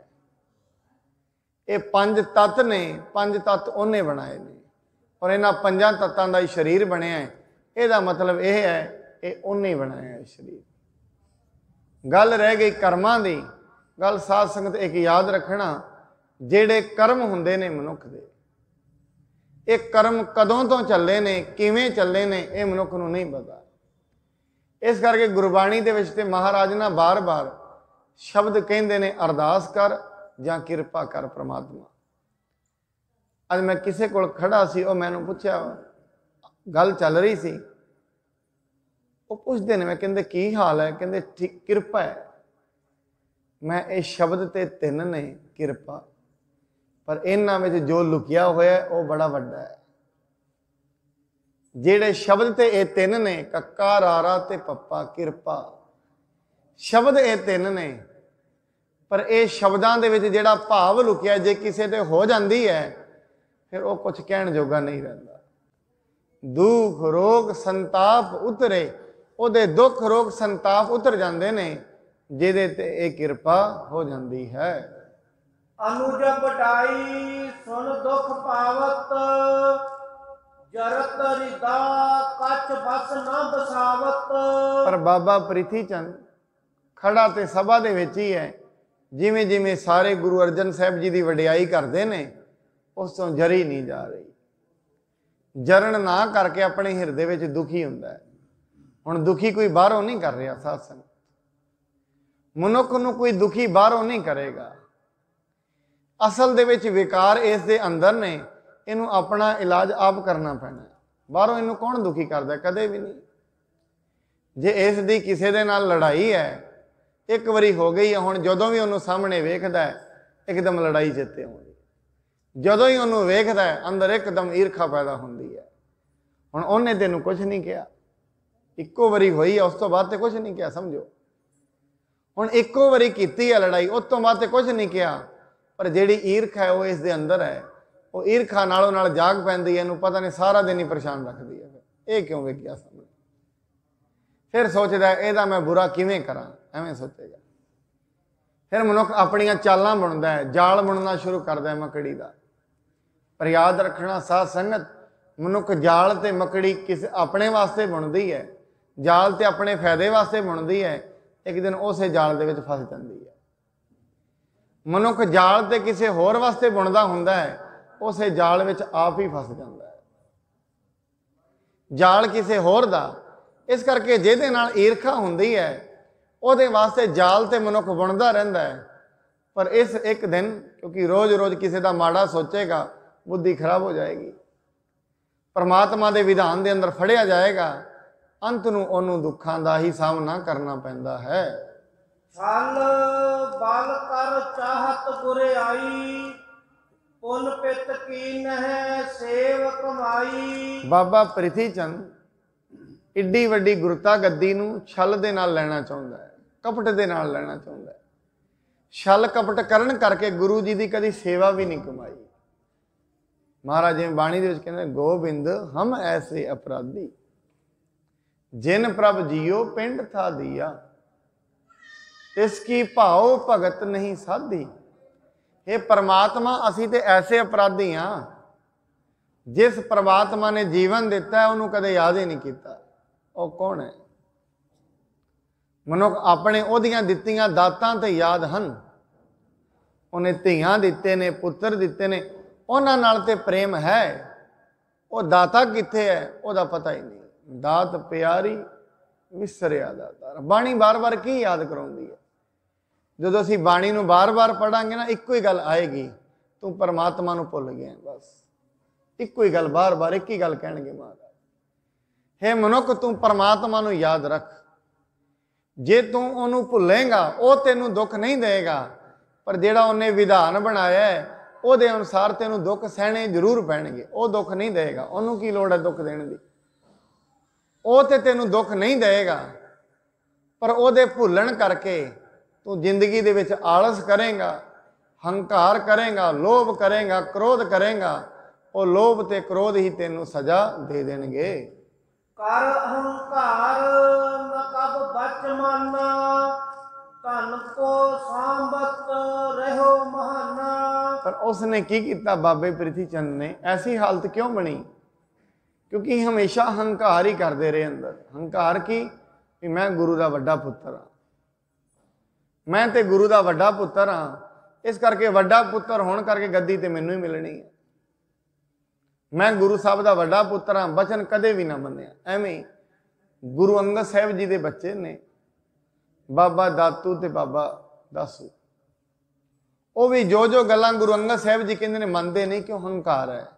ਇਹ ਪੰਜ ਤੱਤ ਨੇ, ਪੰਜ ਤੱਤ ਉਹਨੇ ਬਣਾਏ ਨੇ, ਔਰ ਇਹਨਾਂ ਪੰਜਾਂ ਤੱਤਾਂ ਦਾ ਹੀ ਸਰੀਰ ਬਣਿਆ ਹੈ। ਇਹਦਾ ਮਤਲਬ ਇਹ ਹੈ ਇਹ ਉਹਨੇ ਹੀ ਬਣਾਇਆ ਹੈ ਸਰੀਰ। ਗੱਲ ਰਹਿ ਗਈ ਕਰਮਾਂ ਦੀ। ਗੱਲ ਸਾਧ ਸੰਗਤ ਇੱਕ ਯਾਦ ਰੱਖਣਾ, ਜਿਹੜੇ ਕਰਮ ਹੁੰਦੇ ਨੇ ਮਨੁੱਖ ਦੇ, ਇਹ ਕਰਮ ਕਦੋਂ ਤੋਂ ਚੱਲੇ ਨੇ, ਕਿਵੇਂ ਚੱਲੇ ਨੇ, ਇਹ ਮਨੁੱਖ ਨੂੰ ਨਹੀਂ ਪਤਾ। ਇਸ ਕਰਕੇ ਗੁਰਬਾਣੀ ਦੇ ਵਿੱਚ ਤੇ ਮਹਾਰਾਜ ਨਾ ਬਾਰ-ਬਾਰ ਸ਼ਬਦ ਕਹਿੰਦੇ ਨੇ, ਅਰਦਾਸ ਕਰ ਜਾਂ ਕਿਰਪਾ ਕਰ ਪ੍ਰਮਾਤਮਾ। ਅੱਜ ਮੈਂ ਕਿਸੇ ਕੋਲ ਖੜਾ ਸੀ, ਉਹ ਮੈਨੂੰ ਪੁੱਛਿਆ, ਗੱਲ ਚੱਲ ਰਹੀ ਸੀ, ਉਹ ਪੁੱਛਦੇ ਨੇ, ਮੈਂ ਕਹਿੰਦੇ ਕੀ ਹਾਲ ਹੈ? ਕਹਿੰਦੇ ਠੀਕ, ਕਿਰਪਾ ਹੈ। ਮੈਂ ਇਹ ਸ਼ਬਦ ਤੇ ਤਿੰਨ ਨੇ ਕਿਰਪਾ, ਪਰ ਇਹਨਾਂ ਵਿੱਚ ਜੋ ਲੁਕਿਆ ਹੋਇਆ ਉਹ ਬੜਾ ਵੱਡਾ ਹੈ। ਜਿਹੜੇ ਸ਼ਬਦ ਤੇ ਇਹ ਤਿੰਨ ਨੇ, ਕੱਕਾ ਰਾਰਾ ਤੇ ਪੱਪਾ, ਕਿਰਪਾ ਸ਼ਬਦ ਇਹ ਤਿੰਨ ਨੇ, ਪਰ ਇਹ ਸ਼ਬਦਾਂ ਦੇ ਵਿੱਚ ਜਿਹੜਾ ਭਾਵ ਲੁਕਿਆ ਜੇ ਕਿਸੇ ਤੇ ਹੋ ਜਾਂਦੀ ਹੈ ਫਿਰ ਉਹ ਕੁਝ ਕਹਿਣ ਜੋਗਾ ਨਹੀਂ ਰਹਿੰਦਾ। ਦੁੱਖ ਰੋਗ ਸੰਤਾਪ ਉਤਰੇ, ਉਹਦੇ ਦੁੱਖ ਰੋਗ ਸੰਤਾਪ ਉਤਰ ਜਾਂਦੇ ਨੇ ਜਿਹਦੇ ਤੇ ਇਹ ਕਿਰਪਾ ਹੋ ਜਾਂਦੀ ਹੈ। ਅਨੁਜ ਵਡਾਈ ਸੁਨ ਦੁਖ ਪਾਵਤ, ਜਰਤ ਰਿਦਾ ਕਛ ਬਸ ਨਾ ਬਸਾਵਤ। ਪਰ ਬਾਬਾ ਪ੍ਰਿਥੀ ਚੰਦ ਖੜਾ ਤੇ ਸਭਾ ਦੇ ਵਿੱਚ ਹੀ ਹੈ। ਜਿਵੇਂ ਜਿਵੇਂ ਸਾਰੇ ਗੁਰੂ ਅਰਜਨ ਸਾਹਿਬ ਜੀ ਦੀ ਵਡਿਆਈ ਕਰਦੇ ਨੇ, ਉਸ ਤੋਂ ਜਰੀ ਨਹੀਂ ਜਾ ਰਹੀ। ਜਰਨ ਨਾ ਕਰਕੇ ਆਪਣੇ ਹਿਰਦੇ ਵਿੱਚ ਦੁਖੀ ਹੁੰਦਾ ਹੈ। ਹੁਣ ਦੁਖੀ ਕੋਈ ਬਾਹਰੋਂ ਨਹੀਂ ਕਰ ਰਿਹਾ ਸਾਧ ਸੰਗਤ, ਮਨੁੱਖ ਨੂੰ ਕੋਈ ਦੁਖੀ ਬਾਹਰੋਂ ਨਹੀਂ ਕਰੇਗਾ। ਅਸਲ ਦੇ ਵਿੱਚ ਵਿਕਾਰ ਇਸ ਦੇ ਅੰਦਰ ਨੇ, ਇਹਨੂੰ ਆਪਣਾ ਇਲਾਜ ਆਪ ਕਰਨਾ ਪੈਣਾ। ਬਾਹਰੋਂ ਇਹਨੂੰ ਕੌਣ ਦੁਖੀ ਕਰਦਾ? ਕਦੇ ਵੀ ਨਹੀਂ। ਜੇ ਇਸ ਦੀ ਕਿਸੇ ਦੇ ਨਾਲ ਲੜਾਈ ਹੈ, ਇੱਕ ਵਾਰੀ ਹੋ ਗਈ ਹੈ, ਹੁਣ ਜਦੋਂ ਵੀ ਉਹਨੂੰ ਸਾਹਮਣੇ ਵੇਖਦਾ ਹੈ ਇੱਕਦਮ ਲੜਾਈ ਚੇਤੇ ਆਉਂਦੀ। ਜਦੋਂ ਹੀ ਉਹਨੂੰ ਵੇਖਦਾ ਹੈ ਅੰਦਰ ਇੱਕਦਮ ਈਰਖਾ ਪੈਦਾ ਹੁੰਦੀ ਹੈ। ਹੁਣ ਉਹਨੇ ਤੈਨੂੰ ਕੁਝ ਨਹੀਂ ਕਿਹਾ, ਇੱਕੋ ਵਾਰੀ ਹੋਈ ਹੈ, ਉਸ ਤੋਂ ਬਾਅਦ ਤੇ ਕੁਝ ਨਹੀਂ ਕਿਹਾ, ਸਮਝੋ। ਹੁਣ ਇੱਕੋ ਵਾਰੀ ਕੀਤੀ ਹੈ ਲੜਾਈ, ਉਸ ਤੋਂ ਬਾਅਦ ਤੇ ਕੁਝ ਨਹੀਂ ਕਿਹਾ, ਪਰ ਜਿਹੜੀ ਈਰਖਾ ਹੈ ਉਹ ਇਸ ਦੇ ਅੰਦਰ ਹੈ। ਉਹ ਈਰਖਾ ਨਾਲੋਂ ਨਾਲ ਜਾਗ ਪੈਂਦੀ ਹੈ, ਇਹਨੂੰ ਪਤਾ ਨਹੀਂ ਸਾਰਾ ਦਿਨ ਹੀ ਪਰੇਸ਼ਾਨ ਰੱਖਦੀ ਹੈ। ਇਹ ਕਿਉਂ ਵੇਖਿਆ ਸਾਹਮਣੇ? ਫਿਰ ਸੋਚਦਾ ਇਹਦਾ ਮੈਂ ਬੁਰਾ ਕਿਵੇਂ ਕਰਾਂ, ਐਵੇਂ ਸੋਚੇਗਾ। ਫਿਰ ਮਨੁੱਖ ਆਪਣੀਆਂ ਚਾਲਾਂ ਬੁਣਦਾ ਹੈ, ਜਾਲ ਬੁਣਨਾ ਸ਼ੁਰੂ ਕਰਦਾ ਹੈ ਮਕੜੀ ਦਾ। ਪਰ ਯਾਦ ਰੱਖਣਾ ਸਾਧ ਸੰਗਤ, ਮਨੁੱਖ ਜਾਲ ਤੇ ਮਕੜੀ ਕਿਸੇ ਆਪਣੇ ਵਾਸਤੇ ਬੁਣਦੀ ਹੈ, ਜਾਲ ਤੇ ਆਪਣੇ ਫਾਇਦੇ ਵਾਸਤੇ ਬੁਣਦੀ ਹੈ, ਇੱਕ ਦਿਨ ਉਸੇ ਜਾਲ ਦੇ ਵਿੱਚ ਫਸ ਜਾਂਦੀ ਹੈ। ਮਨੁੱਖ ਜਾਲ ਤੇ ਕਿਸੇ ਹੋਰ ਵਾਸਤੇ ਬੁਣਦਾ ਹੁੰਦਾ ਹੈ, ਉਸੇ ਜਾਲ ਵਿੱਚ ਆਪ ਹੀ ਫਸ ਜਾਂਦਾ ਹੈ। ਜਾਲ ਕਿਸੇ ਹੋਰ ਦਾ। ਇਸ ਕਰਕੇ ਜਿਹਦੇ ਨਾਲ ਈਰਖਾ ਹੁੰਦੀ ਹੈ ਉਹਦੇ ਵਾਸਤੇ ਜਾਲ ਤੇ ਮਨੁੱਖ ਬੁਣਦਾ ਰਹਿੰਦਾ ਹੈ। ਪਰ ਇਸ ਇੱਕ ਦਿਨ, ਕਿਉਂਕਿ ਰੋਜ਼ ਰੋਜ਼ ਕਿਸੇ ਦਾ ਮਾੜਾ ਸੋਚੇਗਾ, ਬੁੱਧੀ ਖਰਾਬ ਹੋ ਜਾਏਗੀ, ਪਰਮਾਤਮਾ ਦੇ ਵਿਧਾਨ ਦੇ ਅੰਦਰ ਫੜਿਆ ਜਾਏਗਾ, ਅੰਤ ਨੂੰ ਉਹਨੂੰ ਦੁੱਖਾਂ ਦਾ ਹੀ ਸਾਹਮਣਾ ਕਰਨਾ ਪੈਂਦਾ ਹੈ। ਛਲ ਬਲ ਕਰ ਚਾਹਤ ਗੁਰਿਆਈ, ਪੁਨ ਪਿਤ ਕੀ ਨਹਿ ਸੇਵ ਕਮਾਈ। ਬਾਬਾ ਪ੍ਰਿਥੀ ਚੰਦ ਏਡੀ ਵੱਡੀ ਗੁਰਤਾ ਗੱਦੀ ਨੂੰ ਛਲ ਦੇ ਨਾਲ ਲੈਣਾ ਚਾਹੁੰਦਾ ਹੈ, ਕਪਟ ਦੇ ਨਾਲ ਲੈਣਾ ਚਾਹੁੰਦਾ ਹੈ। ਛਲ ਕਪਟ ਕਰਨ ਕਰਕੇ ਗੁਰੂ ਜੀ ਦੀ ਕਦੀ ਸੇਵਾ ਵੀ ਨਹੀਂ ਕਮਾਈ। ਮਹਾਰਾਜ ਜੀ ਬਾਣੀ ਦੇ ਵਿੱਚ ਕਹਿੰਦੇ, ਗੋਬਿੰਦ ਹਮ ਐਸੇ ਅਪਰਾਧੀ ਜਿਨ ਪ੍ਰਭ ਜੀਓ ਪਿੰਡ ਥਾ ਦੀਆ, ਇਸ ਕੀ ਭਾਉ ਭਗਤ ਨਹੀਂ ਸਾਧੀ। ਇਹ ਪਰਮਾਤਮਾ ਅਸੀਂ ਤੇ ਐਸੇ ਅਪਰਾਧੀ ਹਾਂ, ਜਿਸ ਪਰਮਾਤਮਾ ਨੇ ਜੀਵਨ ਦਿੱਤਾ ਉਹਨੂੰ ਕਦੇ ਯਾਦ ਹੀ ਨਹੀਂ ਕੀਤਾ। ਉਹ ਕੌਣ ਹੈ? ਮਨੁੱਖ ਆਪਣੇ ਉਹਦੀਆਂ ਦਿੱਤੀਆਂ ਦਾਤਾਂ ਤੇ ਯਾਦ ਹਨ। ਉਹਨੇ ਧੀਆਂ ਦਿੱਤੇ ਨੇ, ਪੁੱਤਰ ਦਿੱਤੇ ਨੇ, ਉਹਨਾਂ ਨਾਲ ਤੇ ਪ੍ਰੇਮ ਹੈ। ਉਹ ਦਾਤਾ ਕਿੱਥੇ ਹੈ ਉਹਦਾ ਪਤਾ ਹੀ ਨਹੀਂ। ਦਾਤ ਪਿਆਰੀ ਵਿਸਰਿਆ ਦਾਤਾਰ। ਬਾਣੀ ਬਾਰ-ਬਾਰ ਕੀ ਯਾਦ ਕਰਾਉਂਦੀ ਹੈ? ਜਦੋਂ ਅਸੀਂ ਬਾਣੀ ਨੂੰ ਬਾਰ-ਬਾਰ ਪੜਾਂਗੇ ਨਾ, ਇੱਕੋ ਹੀ ਗੱਲ ਆਏਗੀ, ਤੂੰ ਪਰਮਾਤਮਾ ਨੂੰ ਭੁੱਲ ਗਿਆ। ਬਸ ਇੱਕੋ ਹੀ ਗੱਲ ਬਾਰ-ਬਾਰ ਇੱਕ ਹੀ ਗੱਲ ਕਹਿਣਗੇ ਮਹਾਰਾਜ, ਹੇ ਮਨੁੱਖ ਤੂੰ ਪਰਮਾਤਮਾ ਨੂੰ ਯਾਦ ਰੱਖ। ਜੇ ਤੂੰ ਉਹਨੂੰ ਭੁੱਲੇਗਾ ਉਹ ਤੈਨੂੰ ਦੁੱਖ ਨਹੀਂ ਦੇਗਾ, ਪਰ ਜਿਹੜਾ ਉਹਨੇ ਵਿਧਾਨ ਬਣਾਇਆ ਹੈ ਉਹਦੇ ਅਨੁਸਾਰ ਤੈਨੂੰ ਦੁੱਖ ਸਹਿਣੇ ਜ਼ਰੂਰ ਪੈਣਗੇ। ਉਹ ਦੁੱਖ ਨਹੀਂ ਦੇਗਾ, ਉਹਨੂੰ ਕੀ ਲੋੜ ਹੈ ਦੁੱਖ ਦੇਣ ਦੀ? ਉਹ ਤੇ ਤੈਨੂੰ ਦੁੱਖ ਨਹੀਂ ਦੇਗਾ, ਪਰ ਉਹਦੇ ਭੁੱਲਣ ਕਰਕੇ ਤੂੰ ਜ਼ਿੰਦਗੀ ਦੇ ਵਿੱਚ ਆਲਸ ਕਰੇਗਾ, ਹੰਕਾਰ ਕਰੇਗਾ, ਲੋਭ ਕਰੇਗਾ, ਕ੍ਰੋਧ ਕਰੇਗਾ। ਉਹ ਲੋਭ ਤੇ ਕ੍ਰੋਧ ਹੀ ਤੈਨੂੰ ਸਜ਼ਾ ਦੇ ਦੇਣਗੇ। ਕਰ ਅਹੰਕਾਰ ਨ ਕਬ ਬਚ ਮਨ, ਧਨ ਕੋ ਸਾਂਭਤ ਰਹੋ ਮਹਾਨਾ। ਪਰ ਉਸਨੇ ਕੀ ਕੀਤਾ? ਬਾਬੇ ਪ੍ਰਿਥੀ ਚੰਦ ਨੇ ਐਸੀ ਹਾਲਤ ਕਿਉਂ ਬਣੀ? ਕਿਉਂਕਿ ਹਮੇਸ਼ਾ ਹੰਕਾਰ ਹੀ ਕਰਦੇ ਰਹੇ ਅੰਦਰ। ਹੰਕਾਰ ਕੀ? ਵੀ ਮੈਂ ਗੁਰੂ ਦਾ ਵੱਡਾ ਪੁੱਤਰ ਹਾਂ, ਮੈਂ ਤੇ ਗੁਰੂ ਦਾ ਵੱਡਾ ਪੁੱਤਰ ਹਾਂ, ਇਸ ਕਰਕੇ ਵੱਡਾ ਪੁੱਤਰ ਹੋਣ ਕਰਕੇ ਗੱਦੀ ਤੇ ਮੈਨੂੰ ਹੀ ਮਿਲਣੀ ਹੈ। ਮੈਂ ਗੁਰੂ ਸਾਹਿਬ ਦਾ ਵੱਡਾ ਪੁੱਤਰ ਹਾਂ, ਬਚਨ ਕਦੇ ਵੀ ਨਾ ਮੰਨਿਆ। ਐਵੇਂ ਗੁਰੂ ਅੰਗਦ ਸਾਹਿਬ ਜੀ ਦੇ ਬੱਚੇ ਨੇ, ਬਾਬਾ ਦਾਤੂ ਤੇ ਬਾਬਾ ਦਾਸੂ, ਉਹ ਵੀ ਜੋ ਜੋ ਗੱਲਾਂ ਗੁਰੂ ਅੰਗਦ ਸਾਹਿਬ ਜੀ ਕਹਿੰਦੇ ਨੇ ਮੰਨਦੇ ਨਹੀਂ, ਕਿਉਂ? ਹੰਕਾਰ ਹੈ।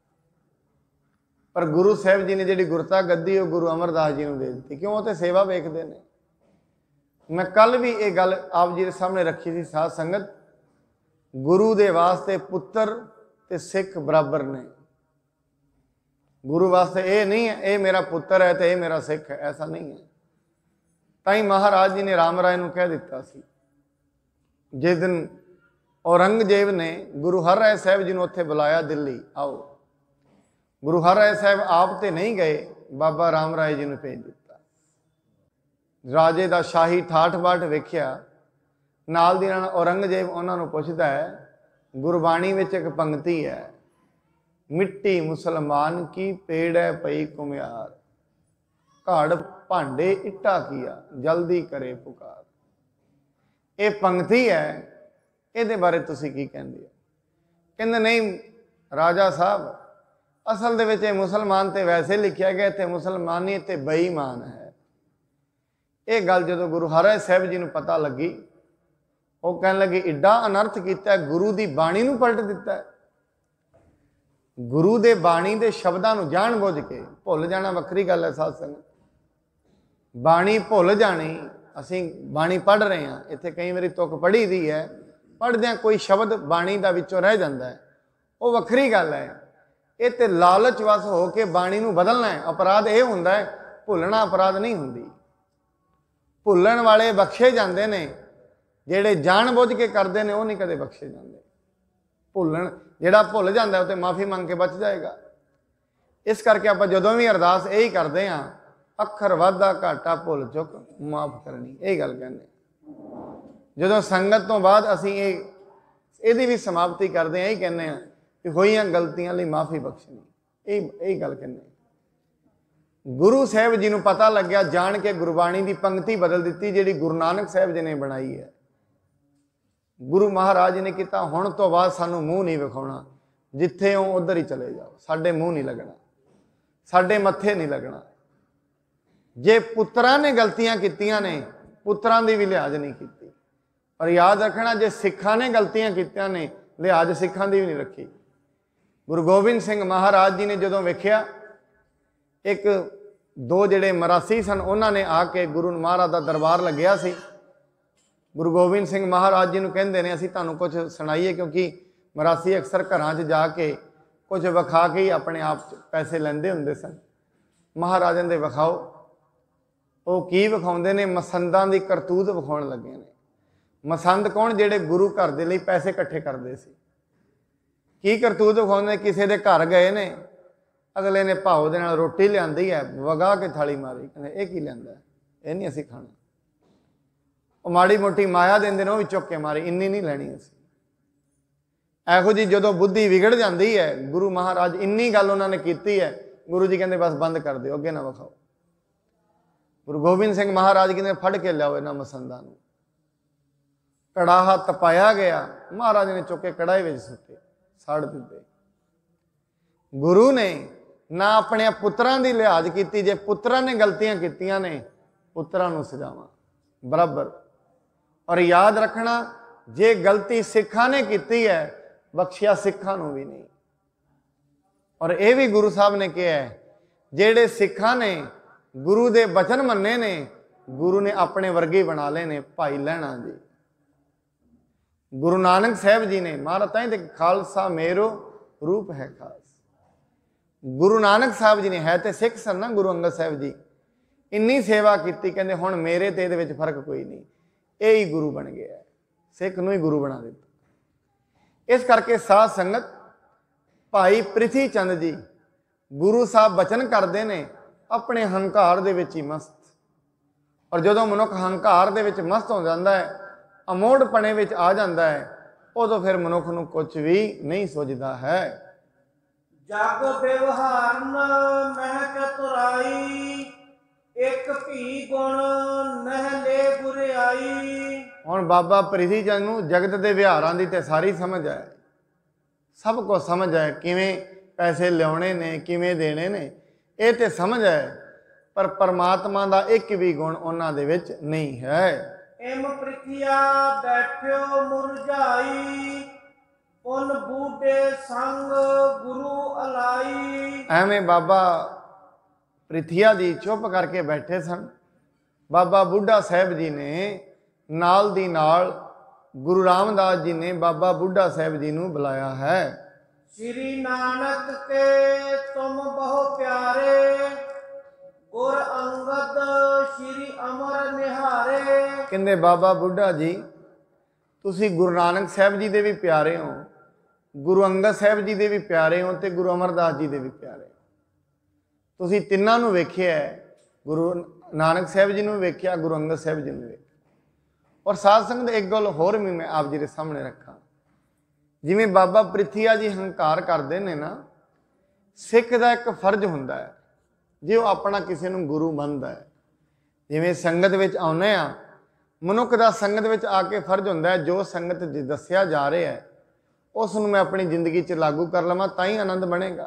ਪਰ ਗੁਰੂ ਸਾਹਿਬ ਜੀ ਨੇ ਜਿਹੜੀ ਗੁਰਤਾ ਗੱਦੀ ਉਹ ਗੁਰੂ ਅਮਰਦਾਸ ਜੀ ਨੂੰ ਦੇ ਦਿੱਤੀ, ਕਿਉਂ? ਉਹ ਤੇ ਸੇਵਾ ਵੇਖਦੇ ਨੇ। ਮੈਂ ਕੱਲ ਵੀ ਇਹ ਗੱਲ ਆਪ ਜੀ ਦੇ ਸਾਹਮਣੇ ਰੱਖੀ ਸੀ, ਸਾਧ ਸੰਗਤ, ਗੁਰੂ ਦੇ ਵਾਸਤੇ ਪੁੱਤਰ ਤੇ ਸਿੱਖ ਬਰਾਬਰ ਨੇ। ਗੁਰੂ ਵਾਸਤੇ ਇਹ ਨਹੀਂ ਹੈ ਇਹ ਮੇਰਾ ਪੁੱਤਰ ਹੈ ਤੇ ਇਹ ਮੇਰਾ ਸਿੱਖ ਹੈ, ਐਸਾ ਨਹੀਂ ਹੈ। ਤਾਂ ਹੀ ਮਹਾਰਾਜ ਜੀ ਨੇ ਰਾਮ ਰਾਏ ਨੂੰ ਕਹਿ ਦਿੱਤਾ ਸੀ, ਜਿਸ ਦਿਨ ਔਰੰਗਜ਼ੇਬ ਨੇ ਗੁਰੂ ਹਰ ਰਾਏ ਸਾਹਿਬ ਜੀ ਨੂੰ ਉੱਥੇ ਬੁਲਾਇਆ ਦਿੱਲੀ, ਆਓ, ਗੁਰੂ ਹਰ ਰਾਏ ਸਾਹਿਬ ਆਪ ਤੇ ਨਹੀਂ ਗਏ, ਬਾਬਾ ਰਾਮ ਰਾਏ ਜੀ ਨੂੰ ਭੇਜ ਦਿੱਤਾ। ਰਾਜੇ ਦਾ ਸ਼ਾਹੀ ਠਾਠ ਬਾਠ ਵੇਖਿਆ, ਨਾਲ ਦੀ ਨਾਲ ਔਰੰਗਜ਼ੇਬ ਉਹਨਾਂ ਨੂੰ ਪੁੱਛਦਾ ਹੈ, ਗੁਰਬਾਣੀ ਵਿੱਚ ਇੱਕ ਪੰਕਤੀ ਹੈ, ਮਿੱਟੀ ਮੁਸਲਮਾਨ ਕੀ ਪੇੜੈ ਪਈ ਕੁਮਿਆਰ, ਘੜ ਭਾਂਡੇ ਇੱਟਾ ਕੀਆ ਜਲਦੀ ਕਰੇ ਪੁਕਾਰ। ਇਹ ਪੰਕਤੀ ਹੈ, ਇਹਦੇ ਬਾਰੇ ਤੁਸੀਂ ਕੀ ਕਹਿੰਦੇ ਹੋ? ਕਹਿੰਦੇ ਨਹੀਂ ਰਾਜਾ ਸਾਹਿਬ, ਅਸਲ ਦੇ ਵਿੱਚ ਇਹ ਮੁਸਲਮਾਨ ਤੇ ਵੈਸੇ ਲਿਖਿਆ ਗਿਆ, ਇੱਥੇ ਮੁਸਲਮਾਨੀ ਇੱਥੇ ਬੇਈਮਾਨ ਹੈ। ਇਹ ਗੱਲ ਜਦੋਂ ਗੁਰੂ ਹਰਿ ਸਾਹਿਬ ਜੀ ਨੂੰ ਪਤਾ ਲੱਗੀ, ਉਹ ਕਹਿਣ ਲੱਗੇ ਏਡਾ ਅਨਰਥ ਕੀਤਾ, ਗੁਰੂ ਦੀ ਬਾਣੀ ਨੂੰ ਪਲਟ ਦਿੱਤਾ। ਗੁਰੂ ਦੇ ਬਾਣੀ ਦੇ ਸ਼ਬਦਾਂ ਨੂੰ ਜਾਣ ਬੁੱਝ ਕੇ ਭੁੱਲ ਜਾਣਾ ਵੱਖਰੀ ਗੱਲ ਹੈ। ਸਾਧ ਸੰਗਤ, ਬਾਣੀ ਭੁੱਲ ਜਾਣੀ, ਅਸੀਂ ਬਾਣੀ ਪੜ੍ਹ ਰਹੇ ਹਾਂ, ਇੱਥੇ ਕਈ ਵਾਰੀ ਤੁਕ ਪੜ੍ਹੀ ਦੀ ਹੈ, ਪੜ੍ਹਦਿਆਂ ਕੋਈ ਸ਼ਬਦ ਬਾਣੀ ਦਾ ਵਿੱਚੋਂ ਰਹਿ ਜਾਂਦਾ ਹੈ, ਉਹ ਵੱਖਰੀ ਗੱਲ ਹੈ। ਇਹ ਤੇ ਲਾਲਚ ਵਸ ਹੋ ਕੇ ਬਾਣੀ ਨੂੰ ਬਦਲਣਾ ਹੈ, ਅਪਰਾਧ ਇਹ ਹੁੰਦਾ ਹੈ, ਭੁੱਲਣਾ ਅਪਰਾਧ ਨਹੀਂ ਹੁੰਦੀ। ਭੁੱਲਣ ਵਾਲੇ ਬਖਸ਼ੇ ਜਾਂਦੇ ਨੇ, ਜਿਹੜੇ ਜਾਣ ਬੁੱਝ ਕੇ ਕਰਦੇ ਨੇ ਉਹ ਨਹੀਂ ਕਦੇ ਬਖਸ਼ੇ ਜਾਂਦੇ। ਭੁੱਲਣ ਜਿਹੜਾ ਭੁੱਲ ਜਾਂਦਾ ਉਹ ਤੇ ਮਾਫੀ ਮੰਗ ਕੇ ਬਚ ਜਾਏਗਾ। ਇਸ ਕਰਕੇ ਆਪਾਂ ਜਦੋਂ ਵੀ ਅਰਦਾਸ ਇਹੀ ਕਰਦੇ ਹਾਂ, ਅੱਖਰ ਵਾਧਾ ਘਾਟਾ ਭੁੱਲ ਚੁੱਕ ਮਾਫ ਕਰਨੀ, ਇਹ ਗੱਲ ਕਹਿੰਦੇ। ਜਦੋਂ ਸੰਗਤ ਤੋਂ ਬਾਅਦ ਅਸੀਂ ਇਹ ਇਹਦੀ ਵੀ ਸਮਾਪਤੀ ਕਰਦੇ ਹਾਂ, ਇਹੀ ਕਹਿੰਦੇ ਹਾਂ ਕਿ ਹੋਈਆਂ ਗਲਤੀਆਂ ਲਈ ਮਾਫੀ ਬਖਸ਼ਣੀ, ਇਹ ਇਹ ਗੱਲ ਕਹਿੰਦੇ। ਗੁਰੂ ਸਾਹਿਬ ਜੀ ਨੂੰ ਪਤਾ ਲੱਗਿਆ, ਜਾਣ ਕੇ ਗੁਰਬਾਣੀ ਦੀ ਪੰਕਤੀ ਬਦਲ ਦਿੱਤੀ ਜਿਹੜੀ ਗੁਰੂ ਨਾਨਕ ਸਾਹਿਬ ਜੀ ਨੇ ਬਣਾਈ ਹੈ। ਗੁਰੂ ਮਹਾਰਾਜ ਨੇ ਕੀਤਾ, ਹੁਣ ਤੋਂ ਬਾਅਦ ਸਾਨੂੰ ਮੂੰਹ ਨਹੀਂ ਵਿਖਾਉਣਾ, ਜਿੱਥੇ ਹੋ ਉੱਧਰ ਹੀ ਚਲੇ ਜਾਓ, ਸਾਡੇ ਮੂੰਹ ਨਹੀਂ ਲੱਗਣਾ, ਸਾਡੇ ਮੱਥੇ ਨਹੀਂ ਲੱਗਣਾ। ਜੇ ਪੁੱਤਰਾਂ ਨੇ ਗਲਤੀਆਂ ਕੀਤੀਆਂ ਨੇ, ਪੁੱਤਰਾਂ ਦੀ ਵੀ ਲਿਹਾਜ਼ ਨਹੀਂ ਕੀਤੀ। ਪਰ ਯਾਦ ਰੱਖਣਾ, ਜੇ ਸਿੱਖਾਂ ਨੇ ਗਲਤੀਆਂ ਕੀਤੀਆਂ ਨੇ, ਲਿਹਾਜ਼ ਸਿੱਖਾਂ ਦੀ ਵੀ ਨਹੀਂ ਰੱਖੀ। ਗੁਰੂ ਗੋਬਿੰਦ ਸਿੰਘ ਮਹਾਰਾਜ ਜੀ ਨੇ ਜਦੋਂ ਵੇਖਿਆ, ਇੱਕ ਦੋ ਜਿਹੜੇ ਮਰਾਸੀ ਸਨ, ਉਹਨਾਂ ਨੇ ਆ ਕੇ ਗੁਰੂ ਮਹਾਰਾਜ ਦਾ ਦਰਬਾਰ ਲੱਗਿਆ ਸੀ। ਗੁਰੂ ਗੋਬਿੰਦ ਸਿੰਘ ਮਹਾਰਾਜ ਜੀ ਨੂੰ ਕਹਿੰਦੇ ਨੇ, ਅਸੀਂ ਤੁਹਾਨੂੰ ਕੁਝ ਸੁਣਾਈਏ, ਕਿਉਂਕਿ ਮਰਾਸੀ ਅਕਸਰ ਘਰਾਂ 'ਚ ਜਾ ਕੇ ਕੁਝ ਵਿਖਾ ਕੇ ਹੀ ਆਪਣੇ ਆਪ 'ਚ ਪੈਸੇ ਲੈਂਦੇ ਹੁੰਦੇ ਸਨ। ਮਹਾਰਾਜਨ ਦੇ ਵਿਖਾਓ। ਉਹ ਕੀ ਵਿਖਾਉਂਦੇ ਨੇ? ਮਸੰਦਾਂ ਦੀ ਕਰਤੂਤ ਵਿਖਾਉਣ ਲੱਗੇ ਨੇ। ਮਸੰਦ ਕੌਣ? ਜਿਹੜੇ ਗੁਰੂ ਘਰ ਦੇ ਲਈ ਪੈਸੇ ਇਕੱਠੇ ਕਰਦੇ ਸੀ। ਕੀ ਕਰਤੂਤ ਵਿਖਾਉਂਦੇ? ਕਿਸੇ ਦੇ ਘਰ ਗਏ ਨੇ, ਅਗਲੇ ਨੇ ਭਾਉ ਦੇ ਨਾਲ ਰੋਟੀ ਲਿਆਂਦੀ ਹੈ, ਵਗਾ ਕੇ ਥਾਲੀ ਮਾਰੀ, ਕਹਿੰਦੇ ਇਹ ਕੀ ਲਿਆਂਦਾ, ਇਹ ਨਹੀਂ ਅਸੀਂ ਖਾਣਾ। ਉਹ ਮਾੜੀ ਮੋਟੀ ਮਾਇਆ ਦਿੰਦੇ ਨੇ, ਉਹ ਵੀ ਚੁੱਕ ਕੇ ਮਾਰੀ, ਇੰਨੀ ਨਹੀਂ ਲੈਣੀ ਅਸੀਂ। ਇਹੋ ਜਿਹੀ ਜਦੋਂ ਬੁੱਧੀ ਵਿਗੜ ਜਾਂਦੀ ਹੈ, ਗੁਰੂ ਮਹਾਰਾਜ ਇੰਨੀ ਗੱਲ ਉਹਨਾਂ ਨੇ ਕੀਤੀ ਹੈ, ਗੁਰੂ ਜੀ ਕਹਿੰਦੇ ਬਸ ਬੰਦ ਕਰ ਦਿਓ, ਅੱਗੇ ਨਾ ਵਿਖਾਓ। ਗੁਰੂ ਗੋਬਿੰਦ ਸਿੰਘ ਮਹਾਰਾਜ ਕਹਿੰਦੇ ਫੜ ਕੇ ਲਿਆਓ ਇਹਨਾਂ ਮਸੰਦਾਂ ਨੂੰ। ਕੜਾਹਾ ਤਪਾਇਆ ਗਿਆ, ਮਹਾਰਾਜ ਨੇ ਚੁੱਕ ਕੇ ਕੜਾਹੇ ਵਿੱਚ ਸੁੱਟੇ, ਸਾੜ ਦਿੱਤੇ। ਗੁਰੂ ਨੇ ਨਾ ਆਪਣੇ ਪੁੱਤਰਾਂ ਦੀ ਲਿਹਾਜ਼ ਕੀਤੀ। ਜੇ ਪੁੱਤਰਾਂ ਨੇ ਗਲਤੀਆਂ ਕੀਤੀਆਂ ਨੇ, ਪੁੱਤਰਾਂ ਨੂੰ ਸਜ਼ਾਵਾਂ ਬਰਾਬਰ। ਔਰ ਯਾਦ ਰੱਖਣਾ, ਜੇ ਗਲਤੀ ਸਿੱਖਾਂ ਨੇ ਕੀਤੀ ਹੈ, ਬਖਸ਼ਿਆ ਸਿੱਖਾਂ ਨੂੰ ਵੀ ਨਹੀਂ। ਔਰ ਇਹ ਵੀ ਗੁਰੂ ਸਾਹਿਬ ਨੇ ਕਿਹਾ ਹੈ, ਜਿਹੜੇ ਸਿੱਖਾਂ ਨੇ ਗੁਰੂ ਦੇ ਬਚਨ ਮੰਨੇ ਨੇ, ਗੁਰੂ ਨੇ ਆਪਣੇ ਵਰਗੇ ਬਣਾ ਲਏ ਨੇ। ਭਾਈ ਲਹਿਣਾ ਜੀ, ਗੁਰੂ ਨਾਨਕ ਸਾਹਿਬ ਜੀ ਨੇ, ਮਹਾਰਾਜ ਤਾਂ ਤੇ ਖਾਲਸਾ ਮੇਰੋ ਰੂਪ ਹੈ ਖਾਸ। ਗੁਰੂ ਨਾਨਕ ਸਾਹਿਬ ਜੀ ਨੇ, ਹੈ ਤੇ ਸਿੱਖ ਸਨ ਨਾ ਗੁਰੂ ਅੰਗਦ ਸਾਹਿਬ ਜੀ, ਇੰਨੀ ਸੇਵਾ ਕੀਤੀ, ਕਹਿੰਦੇ ਹੁਣ ਮੇਰੇ ਤੇ ਇਹਦੇ ਵਿੱਚ ਫਰਕ ਕੋਈ ਨਹੀਂ, ਇਹ ਹੀ ਗੁਰੂ ਬਣ ਗਿਆ, ਸਿੱਖ ਨੂੰ ਹੀ ਗੁਰੂ ਬਣਾ ਦਿੱਤਾ। ਇਸ ਕਰਕੇ ਸਾਧ ਸੰਗਤ, ਭਾਈ ਪ੍ਰਿਥੀ ਚੰਦ ਜੀ ਗੁਰੂ ਸਾਹਿਬ ਬਚਨ ਕਰਦੇ ਨੇ ਆਪਣੇ ਹੰਕਾਰ ਦੇ ਵਿੱਚ ਹੀ ਮਸਤ। ਔਰ ਜਦੋਂ ਮਨੁੱਖ ਹੰਕਾਰ ਦੇ ਵਿੱਚ ਮਸਤ ਹੋ ਜਾਂਦਾ ਹੈ, ਅਮੋੜਪਣੇ ਵਿੱਚ ਆ ਜਾਂਦਾ ਹੈ, ਉਦੋਂ ਫਿਰ ਮਨੁੱਖ ਨੂੰ ਕੁਝ ਵੀ ਨਹੀਂ ਸੁਝਦਾ ਹੈ। ਜਗ ਵਿਵਹਾਰਨ ਮਹਿ ਚਤੁਰਾਈ, ਇੱਕ ਭੀ ਗੁਣ ਨਹਿ ਲੈ ਬੁਰਿਆਈ। ਹੁਣ ਬਾਬਾ ਪ੍ਰਿਥੀ ਚੰਦ ਨੂੰ ਜਗਤ ਦੇ ਵਿਹਾਰਾਂ ਦੀ ਤੇ ਸਾਰੀ ਸਮਝ ਆਏ, ਸਭ ਕੁਝ ਸਮਝ ਆਏ, ਕਿਵੇਂ ਪੈਸੇ ਲਿਆਉਣੇ ਨੇ, ਕਿਵੇਂ ਦੇਣੇ ਨੇ, ਇਹ ਤੇ ਸਮਝ ਆਏ। ਪਰ ਪਰਮਾਤਮਾ ਦਾ ਇੱਕ ਵੀ ਗੁਣ ਉਹਨਾਂ ਦੇ ਵਿੱਚ ਨਹੀਂ ਹੈ। ਇਮ ਪ੍ਰਿਥਿਆ ਬੈਠਿਓ ਮੁਰਝਾਈ, ਉਨ ਬੂਢੇ ਸੰਗ ਗੁਰੂ ਅਲਾਈ। ਐਵੇਂ ਬਾਬਾ ਪ੍ਰਿਥਿਆ ਜੀ ਚੁੱਪ ਕਰਕੇ ਬੈਠੇ ਸਨ। ਬਾਬਾ ਬੁੱਢਾ ਸਾਹਿਬ ਜੀ ਨੇ ਨਾਲ ਦੀ ਨਾਲ ਗੁਰੂ ਰਾਮਦਾਸ ਜੀ ਨੇ ਬਾਬਾ ਬੁੱਢਾ ਸਾਹਿਬ ਜੀ ਨੂੰ ਬੁਲਾਇਆ ਹੈ। ਸ੍ਰੀ ਨਾਨਕ ਕੇ ਤੁਮ ਬਹੁ ਪਿਆਰੇ, ਗੁਰ ਅੰਗਦ ਸ੍ਰੀ ਅਮਰ ਨਿਹਾਰੇ। ਕਹਿੰਦੇ ਬਾਬਾ ਬੁੱਢਾ ਜੀ, ਤੁਸੀਂ ਗੁਰੂ ਨਾਨਕ ਸਾਹਿਬ ਜੀ ਦੇ ਵੀ ਪਿਆਰੇ ਹੋ, ਗੁਰੂ ਅੰਗਦ ਸਾਹਿਬ ਜੀ ਦੇ ਵੀ ਪਿਆਰੇ ਹੋ, ਤੇ ਗੁਰੂ ਅਮਰਦਾਸ ਜੀ ਦੇ ਵੀ ਪਿਆਰੇ ਹੋ। ਤੁਸੀਂ ਤਿੰਨਾਂ ਨੂੰ ਵੇਖਿਆ, ਗੁਰੂ ਨਾਨਕ ਸਾਹਿਬ ਜੀ ਨੂੰ ਵੇਖਿਆ, ਗੁਰੂ ਅੰਗਦ ਸਾਹਿਬ ਜੀ ਨੂੰ ਵੇਖਿਆ। ਔਰ ਸਾਧ ਸੰਗਤ, ਇੱਕ ਗੱਲ ਹੋਰ ਵੀ ਮੈਂ ਆਪ ਜੀ ਦੇ ਸਾਹਮਣੇ ਰੱਖਾਂ। ਜਿਵੇਂ ਬਾਬਾ ਪ੍ਰਿਥੀਆ ਜੀ ਹੰਕਾਰ ਕਰਦੇ ਨੇ ਨਾ, ਸਿੱਖ ਦਾ ਇੱਕ ਫਰਜ਼ ਹੁੰਦਾ ਹੈ, ਜੇ ਉਹ ਆਪਣਾ ਕਿਸੇ ਨੂੰ ਗੁਰੂ ਮੰਨਦਾ ਹੈ। ਜਿਵੇਂ ਸੰਗਤ ਵਿੱਚ ਆਉਂਦੇ ਆ, ਮਨੁੱਖ ਦਾ ਸੰਗਤ ਵਿੱਚ ਆ ਕੇ ਫਰਜ਼ ਹੁੰਦਾ ਹੈ, ਜੋ ਸੰਗਤ ਦੱਸਿਆ ਜਾ ਰਿਹਾ ਹੈ ਉਸ ਨੂੰ ਮੈਂ ਆਪਣੀ ਜ਼ਿੰਦਗੀ 'ਚ ਲਾਗੂ ਕਰ ਲਵਾਂ, ਤਾਂ ਹੀ ਆਨੰਦ ਬਣੇਗਾ।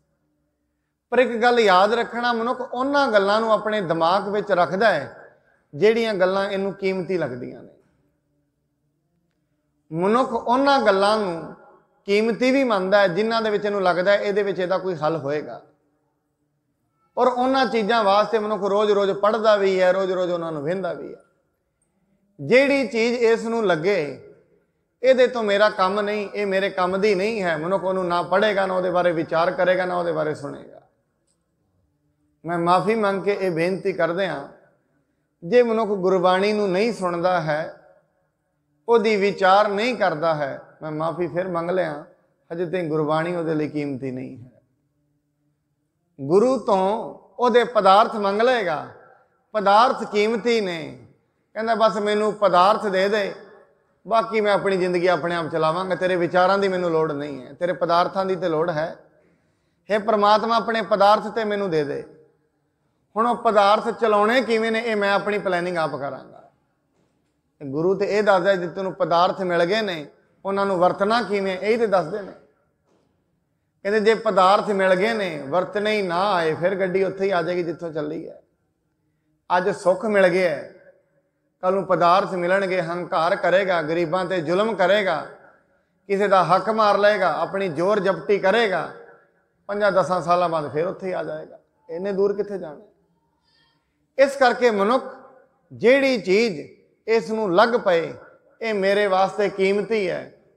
ਪਰ ਇੱਕ ਗੱਲ ਯਾਦ ਰੱਖਣਾ, ਮਨੁੱਖ ਉਹਨਾਂ ਗੱਲਾਂ ਨੂੰ ਆਪਣੇ ਦਿਮਾਗ ਵਿੱਚ ਰੱਖਦਾ ਹੈ ਜਿਹੜੀਆਂ ਗੱਲਾਂ ਇਹਨੂੰ ਕੀਮਤੀ ਲੱਗਦੀਆਂ ਨੇ। ਮਨੁੱਖ ਉਹਨਾਂ ਗੱਲਾਂ ਨੂੰ ਕੀਮਤੀ ਵੀ ਮੰਨਦਾ ਹੈ ਜਿਨ੍ਹਾਂ ਦੇ ਵਿੱਚ ਇਹਨੂੰ ਲੱਗਦਾ ਹੈ ਇਹਦੇ ਵਿੱਚ ਇਹਦਾ ਕੋਈ ਹੱਲ ਹੋਏਗਾ। ਔਰ ਉਹਨਾਂ ਚੀਜ਼ਾਂ ਵਾਸਤੇ ਮਨੁੱਖ ਰੋਜ਼-ਰੋਜ਼ ਪੜ੍ਹਦਾ ਵੀ ਹੈ, ਰੋਜ਼-ਰੋਜ਼ ਉਹਨਾਂ ਨੂੰ ਵਹਿੰਦਾ ਵੀ ਹੈ। ਜਿਹੜੀ ਚੀਜ਼ ਇਸ ਨੂੰ ਲੱਗੇ ਇਹਦੇ ਤੋਂ ਮੇਰਾ ਕੰਮ ਨਹੀਂ, ਇਹ ਮੇਰੇ ਕੰਮ ਦੀ ਨਹੀਂ ਹੈ, ਮਨੁੱਖ ਉਹਨੂੰ ਨਾ ਪੜ੍ਹੇਗਾ, ਨਾ ਉਹਦੇ ਬਾਰੇ ਵਿਚਾਰ ਕਰੇਗਾ, ਨਾ ਉਹਦੇ ਬਾਰੇ ਸੁਣੇਗਾ। ਮੈਂ ਮਾਫੀ ਮੰਗ ਕੇ ਇਹ ਬੇਨਤੀ ਕਰਦੇ ਹਾਂ, ਜੇ ਮਨੁੱਖ ਗੁਰਬਾਣੀ ਨੂੰ ਨਹੀਂ ਸੁਣਦਾ ਹੈ, ਉਹਦੀ ਵਿਚਾਰ ਨਹੀਂ ਕਰਦਾ ਹੈ, ਮੈਂ ਮਾਫੀ ਫਿਰ ਮੰਗ ਲਿਆ, ਹਜੇ ਤੱਕ ਗੁਰਬਾਣੀ ਉਹਦੇ ਲਈ ਕੀਮਤੀ ਨਹੀਂ ਹੈ। ਗੁਰੂ ਤੋਂ ਉਹਦੇ ਪਦਾਰਥ ਮੰਗ ਲਏਗਾ, ਪਦਾਰਥ ਕੀਮਤੀ ਨੇ, ਕਹਿੰਦਾ ਬਸ ਮੈਨੂੰ ਪਦਾਰਥ ਦੇ ਦੇ, ਬਾਕੀ ਮੈਂ ਆਪਣੀ ਜ਼ਿੰਦਗੀ ਆਪਣੇ ਆਪ ਚਲਾਵਾਂਗਾ, ਤੇਰੇ ਵਿਚਾਰਾਂ ਦੀ ਮੈਨੂੰ ਲੋੜ ਨਹੀਂ ਹੈ, ਤੇਰੇ ਪਦਾਰਥਾਂ ਦੀ ਤੇ ਲੋੜ ਹੈ। ਹੇ ਪ੍ਰਮਾਤਮਾ, ਆਪਣੇ ਪਦਾਰਥ ਤੇ ਮੈਨੂੰ ਦੇ ਦੇ। ਹੁਣ ਉਹ ਪਦਾਰਥ ਚਲਾਉਣੇ ਕਿਵੇਂ ਨੇ, ਇਹ ਮੈਂ ਆਪਣੀ ਪਲੈਨਿੰਗ ਆਪ ਕਰਾਂਗਾ। ਗੁਰੂ ਤੇ ਇਹ ਦੱਸਦਾ, ਜੇ ਤੈਨੂੰ ਪਦਾਰਥ ਮਿਲ ਗਏ ਨੇ, ਉਹਨਾਂ ਨੂੰ ਵਰਤਣਾ ਕਿਵੇਂ, ਇਹੀ ਤੇ ਦੱਸਦੇ ਨੇ। ਕਹਿੰਦੇ ਜੇ ਪਦਾਰਥ ਮਿਲ ਗਏ ਨੇ, ਵਰਤਣੇ ਹੀ ਨਾ ਆਏ, ਫਿਰ ਗੱਡੀ ਉੱਥੇ ਹੀ ਆ ਜਾਏਗੀ ਜਿੱਥੋਂ ਚੱਲੀ ਹੈ। ਅੱਜ ਸੁੱਖ ਮਿਲ ਗਿਆ, ਕੱਲ ਨੂੰ ਪਦਾਰਥ ਮਿਲਣਗੇ, ਹੰਕਾਰ ਕਰੇਗਾ, ਗਰੀਬਾਂ ਤੇ ਜ਼ੁਲਮ ਕਰੇਗਾ, ਕਿਸੇ ਦਾ ਹੱਕ ਮਾਰ ਲਏਗਾ, ਆਪਣੀ ਜ਼ੋਰ ਜ਼ਬਤੀ ਕਰੇਗਾ, ਪੰਜਾਂ ਦਸਾਂ ਸਾਲਾਂ ਬਾਅਦ ਫਿਰ ਉੱਥੇ ਹੀ ਆ ਜਾਏਗਾ। ਇੰਨੇ ਦੂਰ ਕਿੱਥੇ ਜਾਣਾ। ਇਸ ਕਰਕੇ ਮਨੁੱਖ ਜਿਹੜੀ ਚੀਜ਼ ਇਸ ਨੂੰ ਲੱਗ ਪਏ ਇਹ ਮੇਰੇ ਵਾਸਤੇ ਕੀਮਤੀ ਹੈ,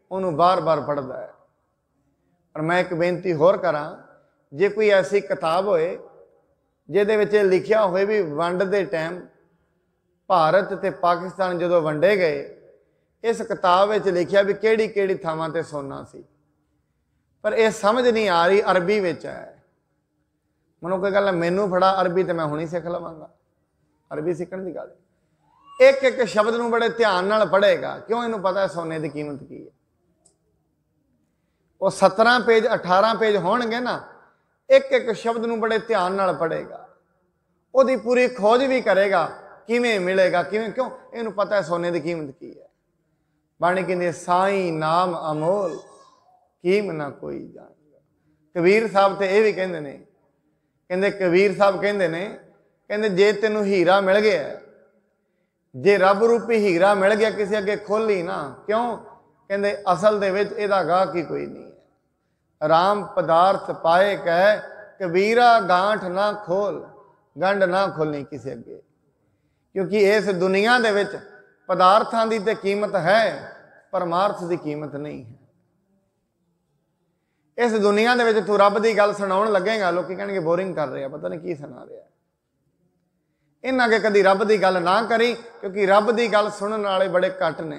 ਉਹਨੂੰ ਬਾਰ-ਬਾਰ ਪੜ੍ਹਦਾ ਹੈ। ਪਰ ਮੈਂ ਇੱਕ ਬੇਨਤੀ ਹੋਰ ਕਰਾਂ, ਜੇ ਕੋਈ ਐਸੀ ਕਿਤਾਬ ਹੋਏ ਜਿਹਦੇ ਵਿੱਚ ਲਿਖਿਆ ਹੋਵੇ ਵੀ ਵੰਡ ਦੇ ਟਾਈਮ ਭਾਰਤ ਤੇ ਪਾਕਿਸਤਾਨ ਜਦੋਂ ਵੰਡੇ ਗਏ, ਇਸ ਕਿਤਾਬ ਵਿੱਚ ਲਿਖਿਆ ਵੀ ਕਿਹੜੀ ਕਿਹੜੀ ਥਾਵਾਂ ਤੇ ਸੋਨਾ ਸੀ, ਪਰ ਇਹ ਸਮਝ ਨਹੀਂ ਆ ਰਹੀ, ਅਰਬੀ ਵਿੱਚ ਹੈ। ਮੈਨੂੰ ਕੋਈ ਗੱਲ, ਮੈਨੂੰ ਫੜਾ ਅਰਬੀ ਤੇ ਮੈਂ ਹੁਣੀ ਸਿੱਖ ਲਵਾਂਗਾ। ਅਰਬੀ ਸਿੱਖਣ ਦੀ ਗੱਲ, ਇੱਕ ਇੱਕ ਸ਼ਬਦ ਨੂੰ ਬੜੇ ਧਿਆਨ ਨਾਲ ਪੜ੍ਹੇਗਾ, ਕਿਉਂ? ਇਹਨੂੰ ਪਤਾ ਹੈ ਸੋਨੇ ਦੀ ਕੀਮਤ ਕੀ ਹੈ। ਉਹ ਸਤਾਰਾਂ ਪੇਜ ਅਠਾਰਾਂ ਪੇਜ ਹੋਣਗੇ ਨਾ, ਇੱਕ ਇੱਕ ਸ਼ਬਦ ਨੂੰ ਬੜੇ ਧਿਆਨ ਨਾਲ ਪੜ੍ਹੇਗਾ, ਉਹਦੀ ਪੂਰੀ ਖੋਜ ਵੀ ਕਰੇਗਾ, ਕਿਵੇਂ ਮਿਲੇਗਾ, ਕਿਵੇਂ, ਕਿਉਂ? ਇਹਨੂੰ ਪਤਾ ਹੈ ਸੋਨੇ ਦੀ ਕੀਮਤ ਕੀ ਹੈ। ਬਾਣੀ ਕਹਿੰਦੇ ਸਾਈਂ ਨਾਮ ਅਮੋਲ ਕੀਮ ਨਾ ਕੋਈ ਜਾਣਦਾ। ਕਬੀਰ ਸਾਹਿਬ ਤੇ ਇਹ ਵੀ ਕਹਿੰਦੇ ਨੇ, ਕਹਿੰਦੇ ਕਬੀਰ ਸਾਹਿਬ ਕਹਿੰਦੇ ਨੇ, ਕਹਿੰਦੇ ਜੇ ਤੈਨੂੰ ਹੀਰਾ ਮਿਲ ਗਿਆ, ਜੇ ਰੱਬ ਰੂਪੀ ਹੀਰਾ ਮਿਲ ਗਿਆ, ਕਿਸੇ ਅੱਗੇ ਖੋਲੀ ਨਾ, ਕਿਉਂ? ਕਹਿੰਦੇ ਅਸਲ ਦੇ ਵਿੱਚ ਇਹਦਾ ਗਾਹਕ ਹੀ ਕੋਈ ਨਹੀਂ ਹੈ। ਰਾਮ ਪਦਾਰਥ ਪਾਏ ਕਹਿ ਕਬੀਰਾ ਗਾਂਠ ਨਾ ਖੋਲ, ਗੰਢ ਨਾ ਖੋਲਣੀ ਕਿਸੇ ਅੱਗੇ, ਕਿਉਂਕਿ ਇਸ ਦੁਨੀਆ ਦੇ ਵਿੱਚ ਪਦਾਰਥਾਂ ਦੀ ਤੇ ਕੀਮਤ ਹੈ, ਪਰਮਾਰਥ ਦੀ ਕੀਮਤ ਨਹੀਂ ਹੈ। ਇਸ ਦੁਨੀਆ ਦੇ ਵਿੱਚ ਤੂੰ ਰੱਬ ਦੀ ਗੱਲ ਸੁਣਾਉਣ ਲੱਗੇਗਾ, ਲੋਕੀ ਕਹਿਣਗੇ ਬੋਰਿੰਗ ਕਰ ਰਿਹਾ, ਪਤਾ ਨਹੀਂ ਕੀ ਸੁਣਾ ਰਿਹਾ। ਇਹਨਾਂ ਅੱਗੇ ਕਦੀ ਰੱਬ ਦੀ ਗੱਲ ਨਾ ਕਰੀ, ਕਿਉਂਕਿ ਰੱਬ ਦੀ ਗੱਲ ਸੁਣਨ ਵਾਲੇ ਬੜੇ ਘੱਟ ਨੇ।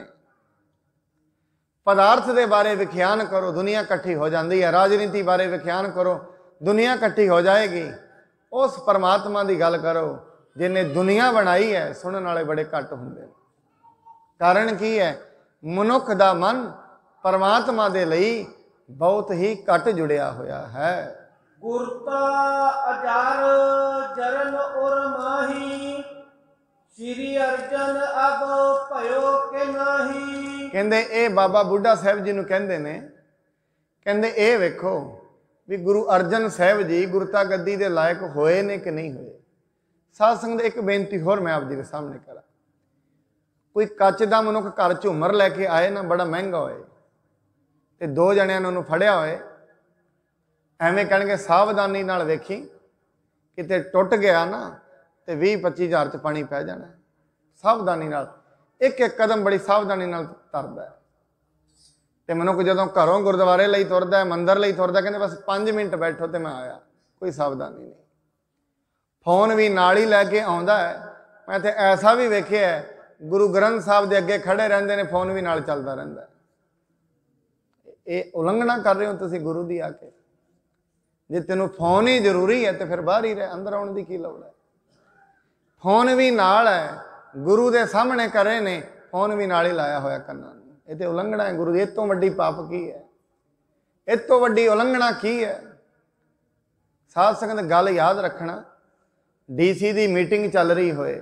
ਪਦਾਰਥ ਦੇ ਬਾਰੇ ਵਿਖਿਆਨ ਕਰੋ, ਦੁਨੀਆ ਇਕੱਠੀ ਹੋ ਜਾਂਦੀ ਹੈ। ਰਾਜਨੀਤੀ ਬਾਰੇ ਵਿਖਿਆਨ ਕਰੋ, ਦੁਨੀਆ ਇਕੱਠੀ ਹੋ ਜਾਏਗੀ। ਉਸ ਪਰਮਾਤਮਾ ਦੀ ਗੱਲ ਕਰੋ ਜਿਹਨੇ ਦੁਨੀਆ ਬਣਾਈ ਹੈ, ਸੁਣਨ ਵਾਲੇ ਬੜੇ ਘੱਟ ਹੁੰਦੇ ਨੇ। ਕਾਰਨ ਕੀ ਹੈ? ਮਨੁੱਖ ਦਾ ਮਨ ਪਰਮਾਤਮਾ ਦੇ ਲਈ ਬਹੁਤ ਹੀ ਘੱਟ ਜੁੜਿਆ ਹੋਇਆ ਹੈ। ਗੁਰਤਾ ਅਜਾਰ ਜਰਨ ਔਰ ਮਾਹੀ, ਸ਼੍ਰੀ ਅਰਜਨ ਅਬ ਭਇਓ ਕੇ ਨਾਹੀ। ਕਹਿੰਦੇ ਇਹ ਬਾਬਾ ਬੁੱਢਾ ਸਾਹਿਬ ਜੀ ਨੂੰ ਕਹਿੰਦੇ ਨੇ, ਕਹਿੰਦੇ ਇਹ ਵੇਖੋ ਵੀ ਗੁਰੂ ਅਰਜਨ ਸਾਹਿਬ ਜੀ ਗੁਰਤਾ ਗੱਦੀ ਦੇ ਲਾਇਕ ਹੋਏ ਨੇ ਕਿ ਨਹੀਂ ਹੋਏ। ਸਾਧ ਸੰਗਤ, ਇੱਕ ਬੇਨਤੀ ਹੋਰ ਮੈਂ ਆਪ ਜੀ ਦੇ ਸਾਹਮਣੇ ਕਰਾਂ। ਕੋਈ ਕੱਚ ਦਾ ਮਨੁੱਖ ਘਰ ਝੂਮਰ ਲੈ ਕੇ ਆਏ ਨਾ, ਬੜਾ ਮਹਿੰਗਾ ਹੋਏ, ਤੇ ਦੋ ਜਣਿਆਂ ਨੇ ਉਹਨੂੰ ਫੜਿਆ ਹੋਏ, ਐਵੇਂ ਕਹਿਣਗੇ ਸਾਵਧਾਨੀ ਨਾਲ ਵੇਖੀ, ਕਿਤੇ ਟੁੱਟ ਗਿਆ ਨਾ ਤੇ ਵੀਹ ਪੱਚੀ ਹਜ਼ਾਰ 'ਚ ਪਾਣੀ ਪੈ ਜਾਣਾ। ਸਾਵਧਾਨੀ ਨਾਲ, ਇੱਕ ਇੱਕ ਕਦਮ ਬੜੀ ਸਾਵਧਾਨੀ ਨਾਲ ਤਰਦਾ। ਤੇ ਮਨੁੱਖ ਜਦੋਂ ਘਰੋਂ ਗੁਰਦੁਆਰੇ ਲਈ ਤੁਰਦਾ, ਮੰਦਰ ਲਈ ਤੁਰਦਾ, ਕਹਿੰਦੇ ਬਸ ਪੰਜ ਮਿੰਟ ਬੈਠੋ ਤੇ ਮੈਂ ਆਇਆ, ਕੋਈ ਸਾਵਧਾਨੀ ਨਹੀਂ। ਫੋਨ ਵੀ ਨਾਲ ਹੀ ਲੈ ਕੇ ਆਉਂਦਾ ਹੈ। ਮੈਂ ਤੇ ਐਸਾ ਵੀ ਵੇਖਿਆ, ਗੁਰੂ ਗ੍ਰੰਥ ਸਾਹਿਬ ਦੇ ਅੱਗੇ ਖੜੇ ਰਹਿੰਦੇ ਨੇ, ਫੋਨ ਵੀ ਨਾਲ ਚੱਲਦਾ ਰਹਿੰਦਾ। ਇਹ ਉਲੰਘਣਾ ਕਰ ਰਹੇ ਹੋ ਤੁਸੀਂ ਗੁਰੂ ਦੀ ਆ ਕੇ। ਜੇ ਤੈਨੂੰ ਫੋਨ ਹੀ ਜ਼ਰੂਰੀ ਹੈ ਤੇ ਫਿਰ ਬਾਹਰ ਹੀ ਰਹਿ, ਅੰਦਰ ਆਉਣ ਦੀ ਕੀ ਲੋੜ ਹੈ? ਫੋਨ ਵੀ ਨਾਲ ਹੈ, ਗੁਰੂ ਦੇ ਸਾਹਮਣੇ ਕਰੇ ਨੇ, ਫੋਨ ਵੀ ਨਾਲ ਹੀ ਲਾਇਆ ਹੋਇਆ ਕੰਨਾਂ ਨੂੰ। ਇਹ ਤੇ ਉਲੰਘਣਾ ਹੈ ਗੁਰੂ ਦੀ। ਇਹ ਤੋਂ ਵੱਡੀ ਪਾਪ ਕੀ ਹੈ? ਇਹ ਤੋਂ ਵੱਡੀ ਉਲੰਘਣਾ ਕੀ ਹੈ? ਸਾਧ ਸੰਗਤ, ਗੱਲ ਯਾਦ ਰੱਖਣਾ, ਡੀਸੀ ਦੀ ਮੀਟਿੰਗ ਚੱਲ ਰਹੀ ਹੋਏ,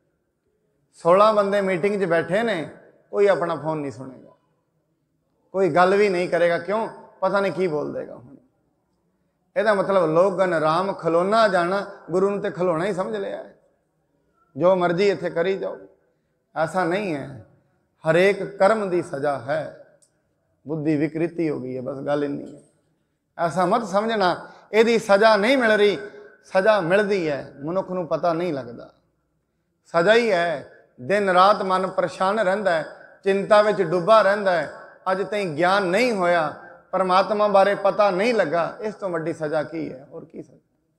ਸੋਲਾਂ ਬੰਦੇ ਮੀਟਿੰਗ 'ਚ ਬੈਠੇ ਨੇ, ਕੋਈ ਆਪਣਾ ਫੋਨ ਨਹੀਂ ਸੁਣੇਗਾ, ਕੋਈ ਗੱਲ ਵੀ ਨਹੀਂ ਕਰੇਗਾ। ਕਿਉਂ? ਪਤਾ ਨਹੀਂ ਕੀ ਬੋਲ ਦੇਗਾ। ਹੁਣ ਇਹਦਾ ਮਤਲਬ ਲੋਗਨ ਰਾਮ ਖਲੋਣਾ ਜਾਣਾ, ਗੁਰੂ ਨੂੰ ਤੇ ਖਲੋਣਾ ਹੀ ਸਮਝ ਲਿਆ ਹੈ, ਜੋ ਮਰਜ਼ੀ ਇੱਥੇ ਕਰੀ ਜਾਓ। ਐਸਾ ਨਹੀਂ ਹੈ, ਹਰੇਕ ਕਰਮ ਦੀ ਸਜ਼ਾ ਹੈ। ਬੁੱਧੀ ਵਿਕ੍ਰਿਤੀ ਹੋ ਗਈ ਹੈ, ਬਸ ਗੱਲ ਇੰਨੀ ਹੈ। ਐਸਾ ਮਤ ਸਮਝਣਾ ਇਹਦੀ ਸਜ਼ਾ ਨਹੀਂ ਮਿਲ ਰਹੀ, ਸਜ਼ਾ ਮਿਲਦੀ ਹੈ, ਮਨੁੱਖ ਨੂੰ ਪਤਾ ਨਹੀਂ ਲੱਗਦਾ। ਸਜ਼ਾ ਹੀ ਹੈ। ਦਿਨ ਰਾਤ ਮਨ ਪਰੇਸ਼ਾਨ ਰਹਿੰਦਾ ਹੈ, ਚਿੰਤਾ ਵਿੱਚ ਡੁੱਬਾ ਰਹਿੰਦਾ ਹੈ। ਅੱਜ ਤਾਈਂ ਗਿਆਨ ਨਹੀਂ ਹੋਇਆ, ਪਰਮਾਤਮਾ ਬਾਰੇ ਪਤਾ ਨਹੀਂ ਲੱਗਾ, ਇਸ ਤੋਂ ਵੱਡੀ ਸਜ਼ਾ ਕੀ ਹੈ? ਹੋਰ ਕੀ ਸਜ਼ਾ?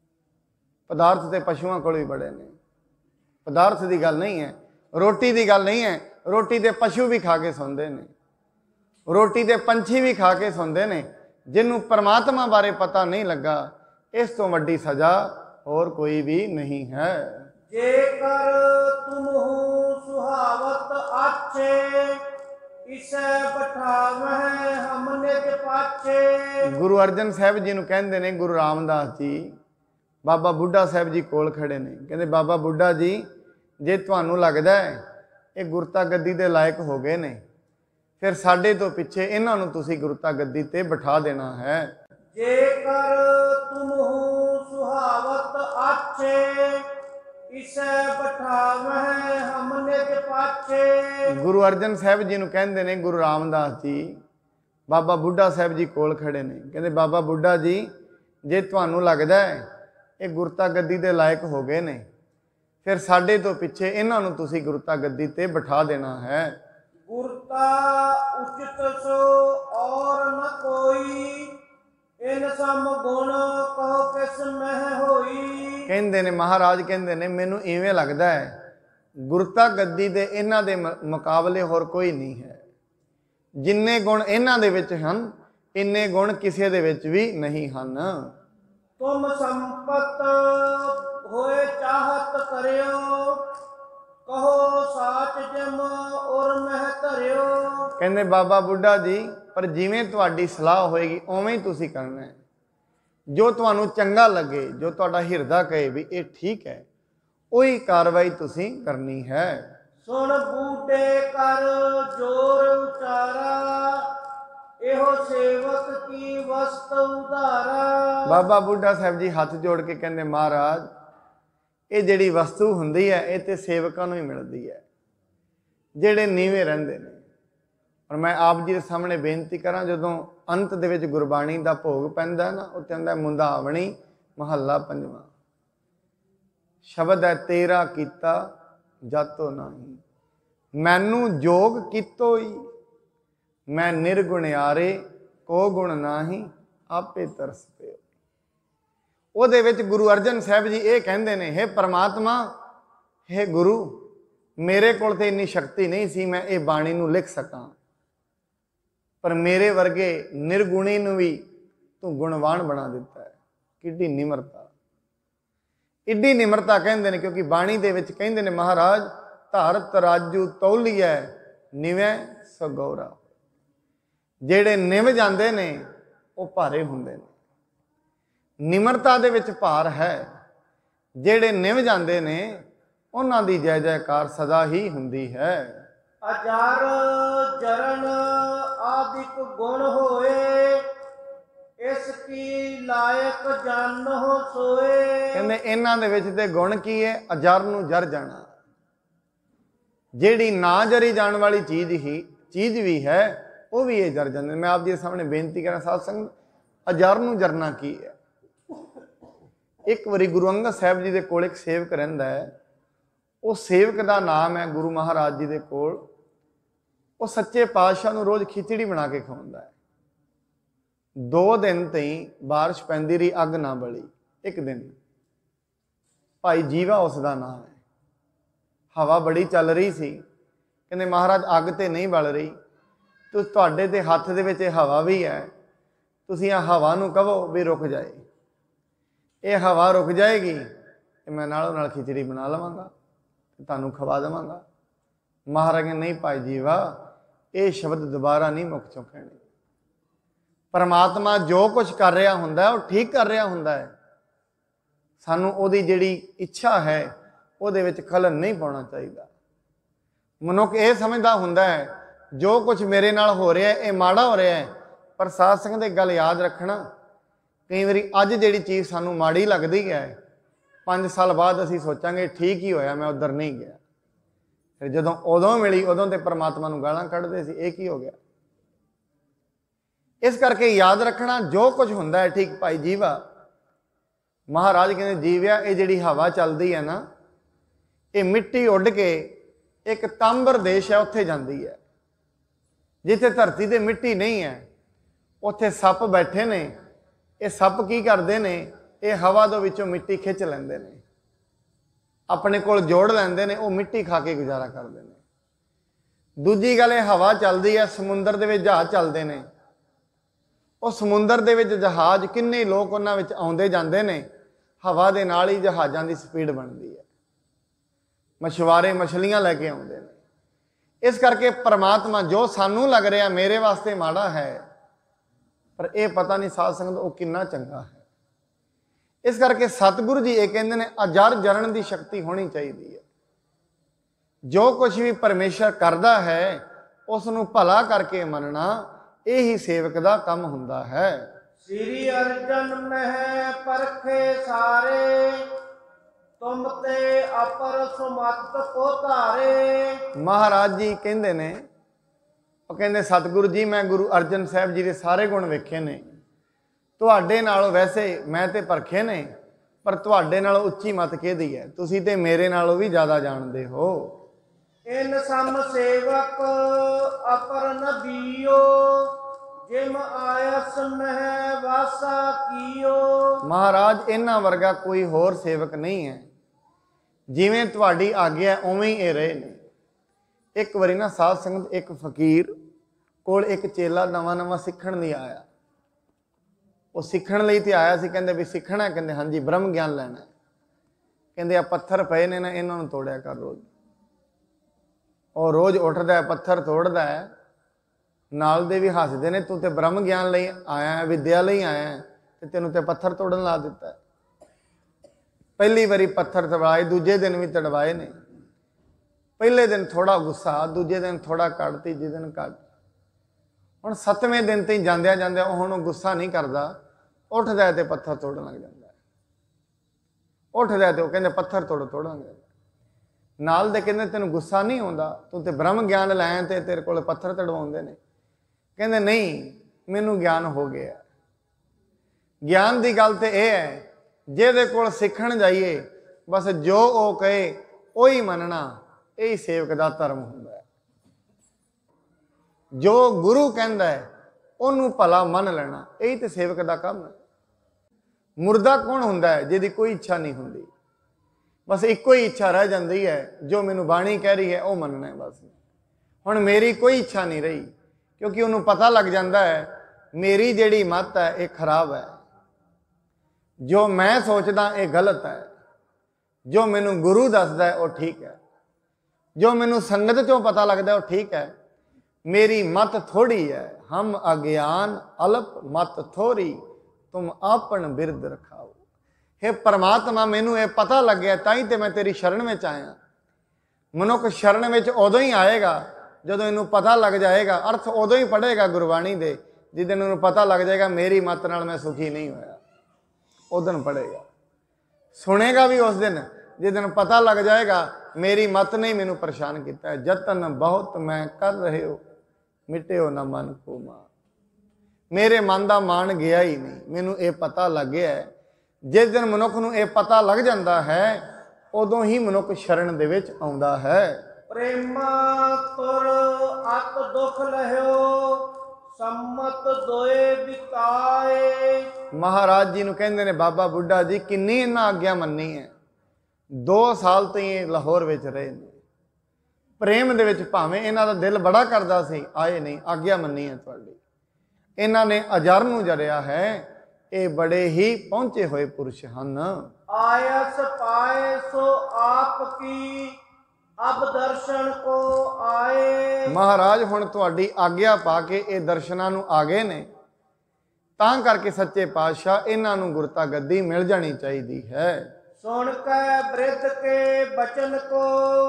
ਪਦਾਰਥ ਤੇ ਪਸ਼ੂਆਂ ਕੋਲ ਵੀ ਬੜੇ ਨੇ। ਪਦਾਰਥ ਦੀ ਗੱਲ ਨਹੀਂ ਹੈ, ਰੋਟੀ ਦੀ ਗੱਲ ਨਹੀਂ ਹੈ। ਰੋਟੀ ਦੇ ਪਸ਼ੂ ਵੀ ਖਾ ਕੇ ਸੌਂਦੇ ਨੇ, ਰੋਟੀ ਦੇ ਪੰਛੀ ਵੀ ਖਾ ਕੇ ਸੌਂਦੇ ਨੇ। ਜਿਹਨੂੰ ਪਰਮਾਤਮਾ ਬਾਰੇ ਪਤਾ ਨਹੀਂ ਲੱਗਾ, ਇਸ ਤੋਂ ਵੱਡੀ ਸਜ਼ਾ ਹੋਰ ਕੋਈ ਵੀ ਨਹੀਂ ਹੈ। ਜੇਕਰ ਤੁਮਹੁ ਸੁਹਾਵਤ ਆਛੇ, ਇਸੈ ਬਠਾਵਹਿ ਹਮ ਨਿਜ ਪਾਛੇ। ਗੁਰੂ ਅਰਜਨ ਸਾਹਿਬ ਜੀ ਨੂੰ ਕਹਿੰਦੇ ਨੇ, ਗੁਰੂ ਰਾਮਦਾਸ ਜੀ ਬਾਬਾ ਬੁੱਢਾ ਸਾਹਿਬ ਜੀ ਕੋਲ ਖੜੇ ਨੇ। ਕਹਿੰਦੇ ਬਾਬਾ ਬੁੱਢਾ ਜੀ, ਜੇ ਤੁਹਾਨੂੰ ਲੱਗਦਾ ਹੈ ਇਹ ਗੁਰਤਾ ਗੱਦੀ ਦੇ ਲਾਇਕ ਹੋ ਗਏ ਨੇ, ਫਿਰ ਸਾਡੇ ਤੋਂ ਪਿੱਛੇ ਇਹਨਾਂ ਨੂੰ ਤੁਸੀਂ ਗੁਰਤਾ ਗੱਦੀ ਤੇ ਬਿਠਾ ਦੇਣਾ ਹੈ। ਜੇਕਰ ਤੁਮਹੁ ਸੁਹਾਵਤ ਆਛੇ, ਇਸੈ ਬਠਾਵਹਿ ਹਮ ਨਿਜ ਪਾਛੇ। ਗੁਰੂ ਅਰਜਨ ਸਾਹਿਬ ਜੀ ਨੂੰ ਕਹਿੰਦੇ ਨੇ, ਗੁਰੂ ਰਾਮਦਾਸ ਜੀ ਬਾਬਾ ਬੁੱਢਾ ਸਾਹਿਬ ਜੀ ਕੋਲ ਖੜੇ ਨੇ। ਕਹਿੰਦੇ ਬਾਬਾ ਬੁੱਢਾ ਜੀ, ਜੇ ਤੁਹਾਨੂੰ ਲੱਗਦਾ ਹੈ ਇਹ ਗੁਰਤਾ ਗੱਦੀ ਦੇ ਲਾਇਕ ਹੋ ਗਏ ਨੇ, ਫਿਰ ਸਾਡੇ ਤੋਂ ਪਿੱਛੇ ਇਹਨਾਂ ਨੂੰ ਤੁਸੀਂ ਗੁਰਤਾ ਗੱਦੀ ਤੇ ਬਿਠਾ ਦੇਣਾ ਹੈ। ਗੁਰਤਾ ਉਚਿਤ ਸੋ ਕਹਿੰਦੇ ਨੇ ਮਹਾਰਾਜ ਕਹਿੰਦੇ ਨੇ ਮੈਨੂੰ ਇਵੇਂ ਲੱਗਦਾ ਹੈ ਗੁਰਤਾ ਗੱਦੀ ਦੇ ਇਹਨਾਂ ਦੇ ਮ- ਮੁਕਾਬਲੇ ਹੋਰ ਕੋਈ ਨਹੀਂ ਹੈ। ਜਿੰਨੇ ਗੁਣ ਇਹਨਾਂ ਦੇ ਵਿੱਚ ਹਨ ਇੰਨੇ ਗੁਣ ਕਿਸੇ ਦੇ ਵਿੱਚ ਵੀ ਨਹੀਂ ਹਨ। ਤੁਮ ਸੰਪਤ ਹੋਏ ਚਾਹਤ ਕਰਿਓ, ਕਹੋ ਸਾਚ ਜਮ ਔਰ ਮਹਿ ਧਰਿਓ। ਕਹਿੰਦੇ ਬਾਬਾ ਬੁੱਢਾ ਜੀ ਪਰ ਜਿਵੇਂ ਤੁਹਾਡੀ ਸਲਾਹ ਹੋਏਗੀ ਉਵੇਂ ਹੀ ਤੁਸੀਂ ਕਰਨਾ ਹੈ। ਜੋ ਤੁਹਾਨੂੰ ਚੰਗਾ ਲੱਗੇ, ਜੋ ਤੁਹਾਡਾ ਹਿਰਦਾ ਕਹੇ ਵੀ ਇਹ ਠੀਕ ਹੈ, ਉਹੀ ਕਾਰਵਾਈ ਤੁਸੀਂ ਕਰਨੀ ਹੈ। ਸੁਣ ਬੂਢੇ ਕਰ ਜੋਰ ਉਚਾਰਾ, ਇਹੋ ਸੇਵਕ ਕੀ ਵਸਤ ਉਧਾਰਾ। ਬਾਬਾ ਬੁੱਢਾ ਸਾਹਿਬ ਜੀ ਹੱਥ ਜੋੜ ਕੇ ਕਹਿੰਦੇ ਮਹਾਰਾਜ ਇਹ ਜਿਹੜੀ ਵਸਤੂ ਹੁੰਦੀ ਹੈ ਇਹ ਤੇ ਸੇਵਕਾਂ ਨੂੰ ਹੀ ਮਿਲਦੀ ਹੈ ਜਿਹੜੇ ਨੀਵੇਂ ਰਹਿੰਦੇ ਨੇ। ਔਰ ਮੈਂ ਆਪ ਜੀ ਦੇ ਸਾਹਮਣੇ ਬੇਨਤੀ ਕਰਾਂ, ਜਦੋਂ ਅੰਤ ਦੇ ਵਿੱਚ ਗੁਰਬਾਣੀ ਦਾ ਭੋਗ ਪੈਂਦਾ ਨਾ, ਉਹ ਕਹਿੰਦਾ ਮੁੰਦਾਵਣੀ ਮਹੱਲਾ ਪੰਜਵਾਂ, ਸ਼ਬਦ ਹੈ ਤੇਰਾ ਕੀਤਾ ਜਾਤੋ ਨਹੀਂ, ਮੈਨੂੰ ਜੋਗ ਕੀਤੋਈ, ਮੈਂ ਨਿਰਗੁਣਿਆਰੇ ਕੋ ਗੁਣ ਨਾਹੀ, ਆਪੇ ਤਰਸ ਪਿਓ। ਉਹਦੇ ਵਿੱਚ ਗੁਰੂ ਅਰਜਨ ਸਾਹਿਬ ਜੀ ਇਹ ਕਹਿੰਦੇ ਨੇ, ਹੇ ਪਰਮਾਤਮਾ, ਹੇ ਗੁਰੂ, ਮੇਰੇ ਕੋਲ ਤੇ ਇੰਨੀ ਸ਼ਕਤੀ ਨਹੀਂ ਸੀ ਮੈਂ ਇਹ ਬਾਣੀ ਨੂੰ ਲਿਖ ਸਕਾਂ, ਪਰ ਮੇਰੇ ਵਰਗੇ ਨਿਰਗੁਣੀ ਨੂੰ ਵੀ ਤੂੰ ਗੁਣਵਾਨ ਬਣਾ ਦਿੱਤਾ ਹੈ। ਕਿੱਡੀ ਨਿਮਰਤਾ, ਇੱਡੀ ਨਿਮਰਤਾ ਕਹਿੰਦੇ ਨੇ, ਕਿਉਂਕਿ ਬਾਣੀ ਦੇ ਵਿੱਚ ਕਹਿੰਦੇ ਨੇ ਮਹਾਰਾਜ ਧਰ ਤਰਾਜੂ ਤੌਲੀਐ ਨਿਵੇਂ ਸਗੌਰਾ। ਜਿਹੜੇ ਨਿਵ ਜਾਂਦੇ ਨੇ ਉਹ ਭਾਰੇ ਹੁੰਦੇ ਨੇ। ਨਿਮਰਤਾ ਦੇ ਵਿੱਚ ਭਾਰ ਹੈ। ਜਿਹੜੇ ਨਿਵ ਜਾਂਦੇ ਨੇ ਉਹਨਾਂ ਦੀ ਜੈ ਜੈਕਾਰ ਸਦਾ ਹੀ ਹੁੰਦੀ ਹੈ। ਅਜਰ ਜਰਨ ਆਦਿਕ ਗੁਣ ਹੋਏ, ਇਸ ਕੀ ਲਾਇਕ ਜਾਣੋ ਸੋਏ। ਕਹਿੰਦੇ ਇਹਨਾਂ ਦੇ ਵਿੱਚ ਤੇ ਗੁਣ ਕੀ ਹੈ? ਅਜਰ ਨੂੰ ਜਰ ਜਾਣਾ। ਜਿਹੜੀ ਨਾ ਜਰੀ ਜਾਣ ਵਾਲੀ ਚੀਜ਼ ਹੀ ਚੀਜ਼ ਵੀ ਹੈ ਉਹ ਵੀ ਇਹ ਜਰ ਜਾਂਦੇ। ਮੈਂ ਆਪ ਜੀ ਦੇ ਸਾਹਮਣੇ ਬੇਨਤੀ ਕਰਾਂ ਸਾਧ ਸੰਗਤ, ਅਜਰ ਨੂੰ ਜਰਨਾ ਕੀ ਹੈ? ਇੱਕ ਵਾਰੀ ਗੁਰੂ ਅੰਗਦ ਸਾਹਿਬ ਜੀ ਦੇ ਕੋਲ ਇੱਕ ਸੇਵਕ ਰਹਿੰਦਾ ਹੈ। ਉਹ ਸੇਵਕ ਦਾ ਨਾਮ ਹੈ ਗੁਰੂ ਮਹਾਰਾਜ ਜੀ ਦੇ ਕੋਲ। ਉਹ ਸੱਚੇ ਪਾਤਸ਼ਾਹ ਨੂੰ ਰੋਜ਼ ਖਿਚੜੀ ਬਣਾ ਕੇ ਖਵਾਉਂਦਾ ਹੈ। ਦੋ ਦਿਨ ਤਾਈਂ ਬਾਰਿਸ਼ ਪੈਂਦੀ ਰਹੀ, ਅੱਗ ਨਾ ਬਲੀ। ਇੱਕ ਦਿਨ ਭਾਈ ਜੀਵਾ ਉਸ ਦਾ ਨਾਮ ਹੈ, ਹਵਾ ਬੜੀ ਚੱਲ ਰਹੀ ਸੀ। ਕਹਿੰਦੇ ਮਹਾਰਾਜ ਅੱਗ ਤੇ ਨਹੀਂ ਬਲ ਰਹੀ, ਤੂੰ ਤੁਹਾਡੇ ਤੇ ਹੱਥ ਦੇ ਵਿੱਚ ਇਹ ਹਵਾ ਵੀ ਹੈ, ਤੁਸੀਂ ਇਹ ਹਵਾ ਨੂੰ ਕਹੋ ਵੀ ਰੁਕ ਜਾਏ। ਇਹ ਹਵਾ ਰੁਕ ਜਾਏਗੀ ਤੇ ਮੈਂ ਨਾਲੋਂ ਨਾਲ ਖਿਚੜੀ ਬਣਾ ਲਵਾਂਗਾ ਤੇ ਤੁਹਾਨੂੰ ਖਵਾ ਦੇਵਾਂਗਾ। ਮਹਾਰਾਜ ਨੇ ਨਹੀਂ ਭਾਈ ਜੀਵਾ, ਇਹ ਸ਼ਬਦ ਦੁਬਾਰਾ ਨਹੀਂ ਮੁੱਕ ਚੁੱਕਣੇ। ਪਰਮਾਤਮਾ ਜੋ ਕੁਝ ਕਰ ਰਿਹਾ ਹੁੰਦਾ ਉਹ ਠੀਕ ਕਰ ਰਿਹਾ ਹੁੰਦਾ ਹੈ। ਸਾਨੂੰ ਉਹਦੀ ਜਿਹੜੀ ਇੱਛਾ ਹੈ ਉਹਦੇ ਵਿੱਚ ਖਲਲ ਨਹੀਂ ਪਾਉਣਾ ਚਾਹੀਦਾ। ਮਨੁੱਖ ਇਹ ਸਮਝਦਾ ਹੁੰਦਾ ਹੈ ਜੋ ਕੁਝ ਮੇਰੇ ਨਾਲ ਹੋ ਰਿਹਾ ਇਹ ਮਾੜਾ ਹੋ ਰਿਹਾ ਹੈ, ਪਰ ਸਾਧ ਸੰਗਤ ਦੀ ਗੱਲ ਯਾਦ ਰੱਖਣਾ, ਕਈ ਵਾਰੀ ਅੱਜ ਜਿਹੜੀ ਚੀਜ਼ ਸਾਨੂੰ ਮਾੜੀ ਲੱਗਦੀ ਹੈ, ਪੰਜ ਸਾਲ ਬਾਅਦ ਅਸੀਂ ਸੋਚਾਂਗੇ ਠੀਕ ਹੀ ਹੋਇਆ, ਮੈਂ ਉੱਧਰ ਨਹੀਂ ਗਿਆ। ਫਿਰ ਜਦੋਂ ਉਦੋਂ ਮਿਲੀ ਉਦੋਂ ਤੇ ਪਰਮਾਤਮਾ ਨੂੰ ਗਾਲਾਂ ਕੱਢਦੇ ਸੀ, ਇਹ ਕੀ ਹੋ ਗਿਆ? ਇਸ ਕਰਕੇ ਯਾਦ ਰੱਖਣਾ ਜੋ ਕੁਝ ਹੁੰਦਾ ਹੈ ਠੀਕ। ਭਾਈ ਜੀਵਾ ਮਹਾਰਾਜ ਕਹਿੰਦੇ ਜੀਵਿਆ, ਇਹ ਜਿਹੜੀ ਹਵਾ ਚੱਲਦੀ ਹੈ ਨਾ, ਇਹ ਮਿੱਟੀ ਉੱਡ ਕੇ ਇੱਕ ਤਾਂਬਰ ਦੇਸ਼ ਹੈ ਉੱਥੇ ਜਾਂਦੀ ਹੈ। ਜਿੱਥੇ ਧਰਤੀ ਤੇ ਮਿੱਟੀ ਨਹੀਂ ਹੈ ਉੱਥੇ ਸੱਪ ਬੈਠੇ ਨੇ। ਇਹ ਸੱਪ ਕੀ ਕਰਦੇ ਨੇ? ਇਹ ਹਵਾ ਦੇ ਵਿੱਚੋਂ ਮਿੱਟੀ ਖਿੱਚ ਲੈਂਦੇ ਨੇ, ਆਪਣੇ ਕੋਲ ਜੋੜ ਲੈਂਦੇ ਨੇ, ਉਹ ਮਿੱਟੀ ਖਾ ਕੇ ਗੁਜ਼ਾਰਾ ਕਰਦੇ ਨੇ। ਦੂਜੀ ਗੱਲ, ਇਹ ਹਵਾ ਚੱਲਦੀ ਹੈ, ਸਮੁੰਦਰ ਦੇ ਵਿੱਚ ਜਹਾਜ਼ ਚੱਲਦੇ ਨੇ। ਉਹ ਸਮੁੰਦਰ ਦੇ ਵਿੱਚ ਜਹਾਜ਼, ਕਿੰਨੇ ਲੋਕ ਉਹਨਾਂ ਵਿੱਚ ਆਉਂਦੇ ਜਾਂਦੇ ਨੇ, ਹਵਾ ਦੇ ਨਾਲ ਹੀ ਜਹਾਜ਼ਾਂ ਦੀ ਸਪੀਡ ਬਣਦੀ ਹੈ। ਮਛੁਆਰੇ ਮਛਲੀਆਂ ਲੈ ਕੇ ਆਉਂਦੇ ਨੇ। ਇਸ ਕਰਕੇ ਪਰਮਾਤਮਾ ਜੋ ਸਾਨੂੰ ਲੱਗ ਰਿਹਾ ਮੇਰੇ ਵਾਸਤੇ ਮਾੜਾ ਹੈ, ਪਰ ਇਹ ਪਤਾ ਨਹੀਂ ਸਾਧ ਸੰਗਤ ਉਹ ਕਿੰਨਾ ਚੰਗਾ ਹੈ। ਇਸ ਕਰਕੇ ਸਤਿਗੁਰੂ ਜੀ ਇਹ ਕਹਿੰਦੇ ਨੇ ਅਜਰ ਜਰਨ ਦੀ ਸ਼ਕਤੀ ਹੋਣੀ ਚਾਹੀਦੀ ਹੈ। ਜੋ ਕੁਝ ਵੀ ਪਰਮੇਸ਼ਰ ਕਰਦਾ ਹੈ ਉਸ ਨੂੰ ਭਲਾ ਕਰਕੇ ਮੰਨਣਾ, ਇਹੀ ਸੇਵਕ ਦਾ ਕੰਮ ਹੁੰਦਾ ਹੈ। ਸ੍ਰੀ ਅਰਜਨ ਮਹਿ ਪਰਖੇ ਸਾਰੇ, ਤੁਮ ਤੇ ਅਪਰ ਸੁਮਤ ਕੋ ਧਾਰੇ। ਮਹਾਰਾਜ ਜੀ ਕਹਿੰਦੇ ਨੇ, ਉਹ ਕਹਿੰਦੇ ਸਤਿਗੁਰੂ ਜੀ ਮੈਂ ਗੁਰੂ ਅਰਜਨ ਸਾਹਿਬ ਜੀ ਦੇ ਸਾਰੇ ਗੁਣ ਵੇਖੇ ਨੇ, ਤੁਹਾਡੇ ਨਾਲੋਂ ਵੈਸੇ ਮੈਂ ਤੇ ਪਰਖੇ ਨੇ, ਪਰ ਤੁਹਾਡੇ ਨਾਲੋਂ ਉੱਚੀ ਮਤ ਕਿਹਦੀ ਹੈ? ਤੁਸੀਂ ਤੇ ਮੇਰੇ ਨਾਲੋਂ ਵੀ ਜ਼ਿਆਦਾ ਜਾਣਦੇ ਹੋ। ਇਨ ਸਮ ਸੇਵਕ ਅਪਰ ਨਬੀਓ, ਜਿਮ ਆਇਸ ਮਹਿ ਵਾਸਾ ਕੀਓ। ਮਹਾਰਾਜ ਇਹਨਾਂ ਵਰਗਾ ਕੋਈ ਹੋਰ ਸੇਵਕ ਨਹੀਂ ਹੈ, ਜਿਵੇਂ ਤੁਹਾਡੀ ਆਗਿਆ ਉਵੇਂ ਹੀ ਇਹ ਰਹੇ ਨੇ। ਇੱਕ ਵਾਰੀ ਨਾ ਸਾਧ ਸੰਗਤ, ਇੱਕ ਫਕੀਰ ਕੋਲ ਇੱਕ ਚੇਲਾ ਨਵਾਂ ਨਵਾਂ ਸਿੱਖਣ ਲਈ ਆਇਆ। ਉਹ ਸਿੱਖਣ ਲਈ ਤੇ ਆਇਆ ਸੀ, ਕਹਿੰਦੇ ਵੀ ਸਿੱਖਣਾ, ਕਹਿੰਦੇ ਹਾਂਜੀ ਬ੍ਰਹਮ ਗਿਆਨ ਲੈਣਾ। ਕਹਿੰਦੇ ਆ ਪੱਥਰ ਪਏ ਨੇ ਨਾ, ਇਹਨਾਂ ਨੂੰ ਤੋੜਿਆ ਕਰ ਰੋਜ਼। ਉਹ ਰੋਜ਼ ਉੱਠਦਾ ਹੈ, ਪੱਥਰ ਤੋੜਦਾ ਹੈ। ਨਾਲ ਦੇ ਵੀ ਹੱਸਦੇ ਨੇ, ਤੂੰ ਤੇ ਬ੍ਰਹਮ ਗਿਆਨ ਲਈ ਆਇਆ, ਵਿਦਿਆ ਲਈ ਆਇਆ, ਤੇ ਤੈਨੂੰ ਤੇ ਪੱਥਰ ਤੋੜਨ ਲਾ ਦਿੱਤਾ। ਪਹਿਲੀ ਵਾਰੀ ਪੱਥਰ ਤੜਵਾਏ, ਦੂਜੇ ਦਿਨ ਵੀ ਤੜਵਾਏ ਨੇ। ਪਹਿਲੇ ਦਿਨ ਥੋੜਾ ਗੁੱਸਾ, ਦੂਜੇ ਦਿਨ ਥੋੜਾ ਘੱਟ, ਤੀਜੇ ਦਿਨ ਘੱਟ। ਹੁਣ ਸੱਤਵੇਂ ਦਿਨ ਤੇ ਜਾਂਦਿਆਂ ਜਾਂਦਿਆਂ ਉਹ ਹੁਣ ਗੁੱਸਾ ਨਹੀਂ ਕਰਦਾ, ਉੱਠਦਾ ਹੈ ਤੇ ਪੱਥਰ ਤੋੜਨ ਲੱਗ ਜਾਂਦਾ। ਉੱਠਦਾ ਤੇ ਉਹ ਕਹਿੰਦੇ ਪੱਥਰ ਤੋੜ ਤੋੜਾਂਗੇ। ਨਾਲ ਦੇ ਕਹਿੰਦੇ ਤੈਨੂੰ ਗੁੱਸਾ ਨਹੀਂ ਆਉਂਦਾ, ਤੂੰ ਤੇ ਬ੍ਰਹਮ ਗਿਆਨ ਲੈਣ ਤੇ ਤੇਰੇ ਕੋਲ ਪੱਥਰ ਤੜਵਾਉਂਦੇ ਨੇ। ਕਹਿੰਦੇ ਨਹੀਂ, ਮੈਨੂੰ ਗਿਆਨ ਹੋ ਗਿਆ। ਗਿਆਨ ਦੀ ਗੱਲ ਤੇ ਇਹ ਹੈ, ਜਿਹਦੇ ਕੋਲ ਸਿੱਖਣ ਜਾਈਏ ਬਸ ਜੋ ਉਹ ਕਹੇ ਉਹੀ ਮੰਨਣਾ, ਇਹੀ ਸੇਵਕ ਦਾ ਧਰਮ ਹੁੰਦਾ ਹੈ। ਜੋ ਗੁਰੂ ਕਹਿੰਦਾ ਹੈ ਉਹਨੂੰ ਭਲਾ ਮੰਨ ਲੈਣਾ, ਇਹੀ ਤੇ ਸੇਵਕ ਦਾ ਕੰਮ ਹੈ। ਮੁਰਦਾ ਕੌਣ ਹੁੰਦਾ ਹੈ? ਜਿਹਦੀ ਕੋਈ ਇੱਛਾ ਨਹੀਂ ਹੁੰਦੀ, ਬਸ ਇੱਕੋ ਹੀ ਇੱਛਾ ਰਹਿ ਜਾਂਦੀ ਹੈ, ਜੋ ਮੈਨੂੰ ਬਾਣੀ ਕਹਿ ਰਹੀ ਹੈ ਉਹ ਮੰਨਣਾ ਹੈ ਬਸ। ਹੁਣ ਮੇਰੀ ਕੋਈ ਇੱਛਾ ਨਹੀਂ ਰਹੀ, ਕਿਉਂਕਿ ਉਹਨੂੰ ਪਤਾ ਲੱਗ ਜਾਂਦਾ ਹੈ ਮੇਰੀ ਜਿਹੜੀ ਮੱਤ ਹੈ ਇਹ ਖਰਾਬ ਹੈ, ਜੋ ਮੈਂ ਸੋਚਦਾ ਇਹ ਗਲਤ ਹੈ, ਜੋ ਮੈਨੂੰ ਗੁਰੂ ਦੱਸਦਾ ਹੈ ਉਹ ਠੀਕ ਹੈ, ਜੋ ਮੈਨੂੰ ਸੰਗਤ ਚੋਂ ਪਤਾ ਲੱਗਦਾ ਉਹ ਠੀਕ ਹੈ। ਮੇਰੀ ਮਤ ਥੋੜੀ ਹੈ, ਹਮ ਅਗਿਆਨ ਅਲਪ ਮਤ ਥੋੜੀ, ਤੁਮ ਆਪਨ ਬਿਰਦ ਰਖਾਓ। हे परमात्मा, ਮੈਨੂੰ ਇਹ ਪਤਾ ਲੱਗਿਆ ਤਾਂ ਹੀ ਤੇ ਮੈਂ ਤੇਰੀ ਸ਼ਰਨ ਵਿੱਚ ਆਇਆ। ਮਨੁੱਖ ਸ਼ਰਨ ਵਿੱਚ ਉਦੋਂ ਹੀ ਆਏਗਾ ਜਦੋਂ ਇਹਨੂੰ ਪਤਾ ਲੱਗ ਜਾਏਗਾ। ਅਰਥ ਉਦੋਂ ਹੀ ਪੜ੍ਹੇਗਾ ਗੁਰਬਾਣੀ ਦੇ ਜਿਸ ਦਿਨ ਉਹਨੂੰ ਪਤਾ ਲੱਗ ਜਾਏਗਾ ਮੇਰੀ ਮੱਤ ਨਾਲ ਮੈਂ ਸੁਖੀ ਨਹੀਂ ਹੋਇਆ, ਉਦੋਂ ਪੜ੍ਹੇਗਾ। ਸੁਣੇਗਾ ਵੀ ਉਸ ਦਿਨ ਜਿਸ ਦਿਨ ਪਤਾ ਲੱਗ ਜਾਏਗਾ ਮੇਰੀ ਮੱਤ ਨੇ ਮੈਨੂੰ ਪਰੇਸ਼ਾਨ ਕੀਤਾ। ਜਤਨ ਬਹੁਤ ਮੈਂ ਕਰ ਰਹੇ ਹੋ, ਮਿਟਿਓ ਨਾ ਮਨ ਕੋ ਮਾਨ। ਮੇਰੇ ਮਨ ਦਾ ਮਾਣ ਗਿਆ ਹੀ ਨਹੀਂ, ਮੈਨੂੰ ਇਹ ਪਤਾ ਲੱਗ ਗਿਆ। ਜਿਸ ਦਿਨ ਮਨੁੱਖ ਨੂੰ ਇਹ ਪਤਾ ਲੱਗ ਜਾਂਦਾ ਹੈ ਉਦੋਂ ਹੀ ਮਨੁੱਖ ਸ਼ਰਨ ਦੇ ਵਿੱਚ ਆਉਂਦਾ ਹੈ। ਪ੍ਰੇਮਾ ਤੁਰ ਅਤ ਦੁਖ ਲਹਿਓ, ਸੰਮਤ ਦੋਏ ਬਿਤਾਏ। ਮਹਾਰਾਜ ਜੀ ਨੂੰ ਕਹਿੰਦੇ ਨੇ ਬਾਬਾ ਬੁੱਢਾ ਜੀ ਕਿੰਨੀ ਇਹਨਾਂ ਆਗਿਆ ਮੰਨੀ ਹੈ। ਦੋ ਸਾਲ ਤੋਂ ਇਹ ਲਾਹੌਰ ਵਿੱਚ ਰਹੇ ਨੇ। ਪ੍ਰੇਮ ਦੇ ਵਿੱਚ ਭਾਵੇਂ ਇਹਨਾਂ ਦਾ ਦਿਲ ਬੜਾ ਕਰਦਾ ਸੀ, ਆਏ ਨਹੀਂ, ਆਗਿਆ ਮੰਨੀ ਹੈ ਤੁਹਾਡੀ। ਇਹਨਾਂ ਨੇ ਅਜਰ ਨੂੰ ਜਰਿਆ ਹੈ। ਇਹ ਬੜੇ ਹੀ ਪਹੁੰਚੇ ਹੋਏ ਪੁਰਸ਼ ਹਨ। ਆਇਸ ਪਾਏ ਸੋ ਆਪ ਕੀ, ਅਬ ਦਰਸ਼ਨ ਕੋ ਆਏ। ਮਹਾਰਾਜ ਹੁਣ ਤੁਹਾਡੀ ਆਗਿਆ ਪਾ ਕੇ ਇਹ ਦਰਸ਼ਨਾਂ ਨੂੰ ਆ ਗਏ ਨੇ, ਤਾਂ ਕਰਕੇ ਸੱਚੇ ਪਾਤਸ਼ਾਹ ਇਹਨਾਂ ਨੂੰ ਗੁਰਤਾ ਗੱਦੀ ਮਿਲ ਜਾਣੀ ਚਾਹੀਦੀ ਹੈ। ਸੁਣ ਕੇ ਬ੍ਰਿਧ ਕੇ ਬਚਨ ਕੋ,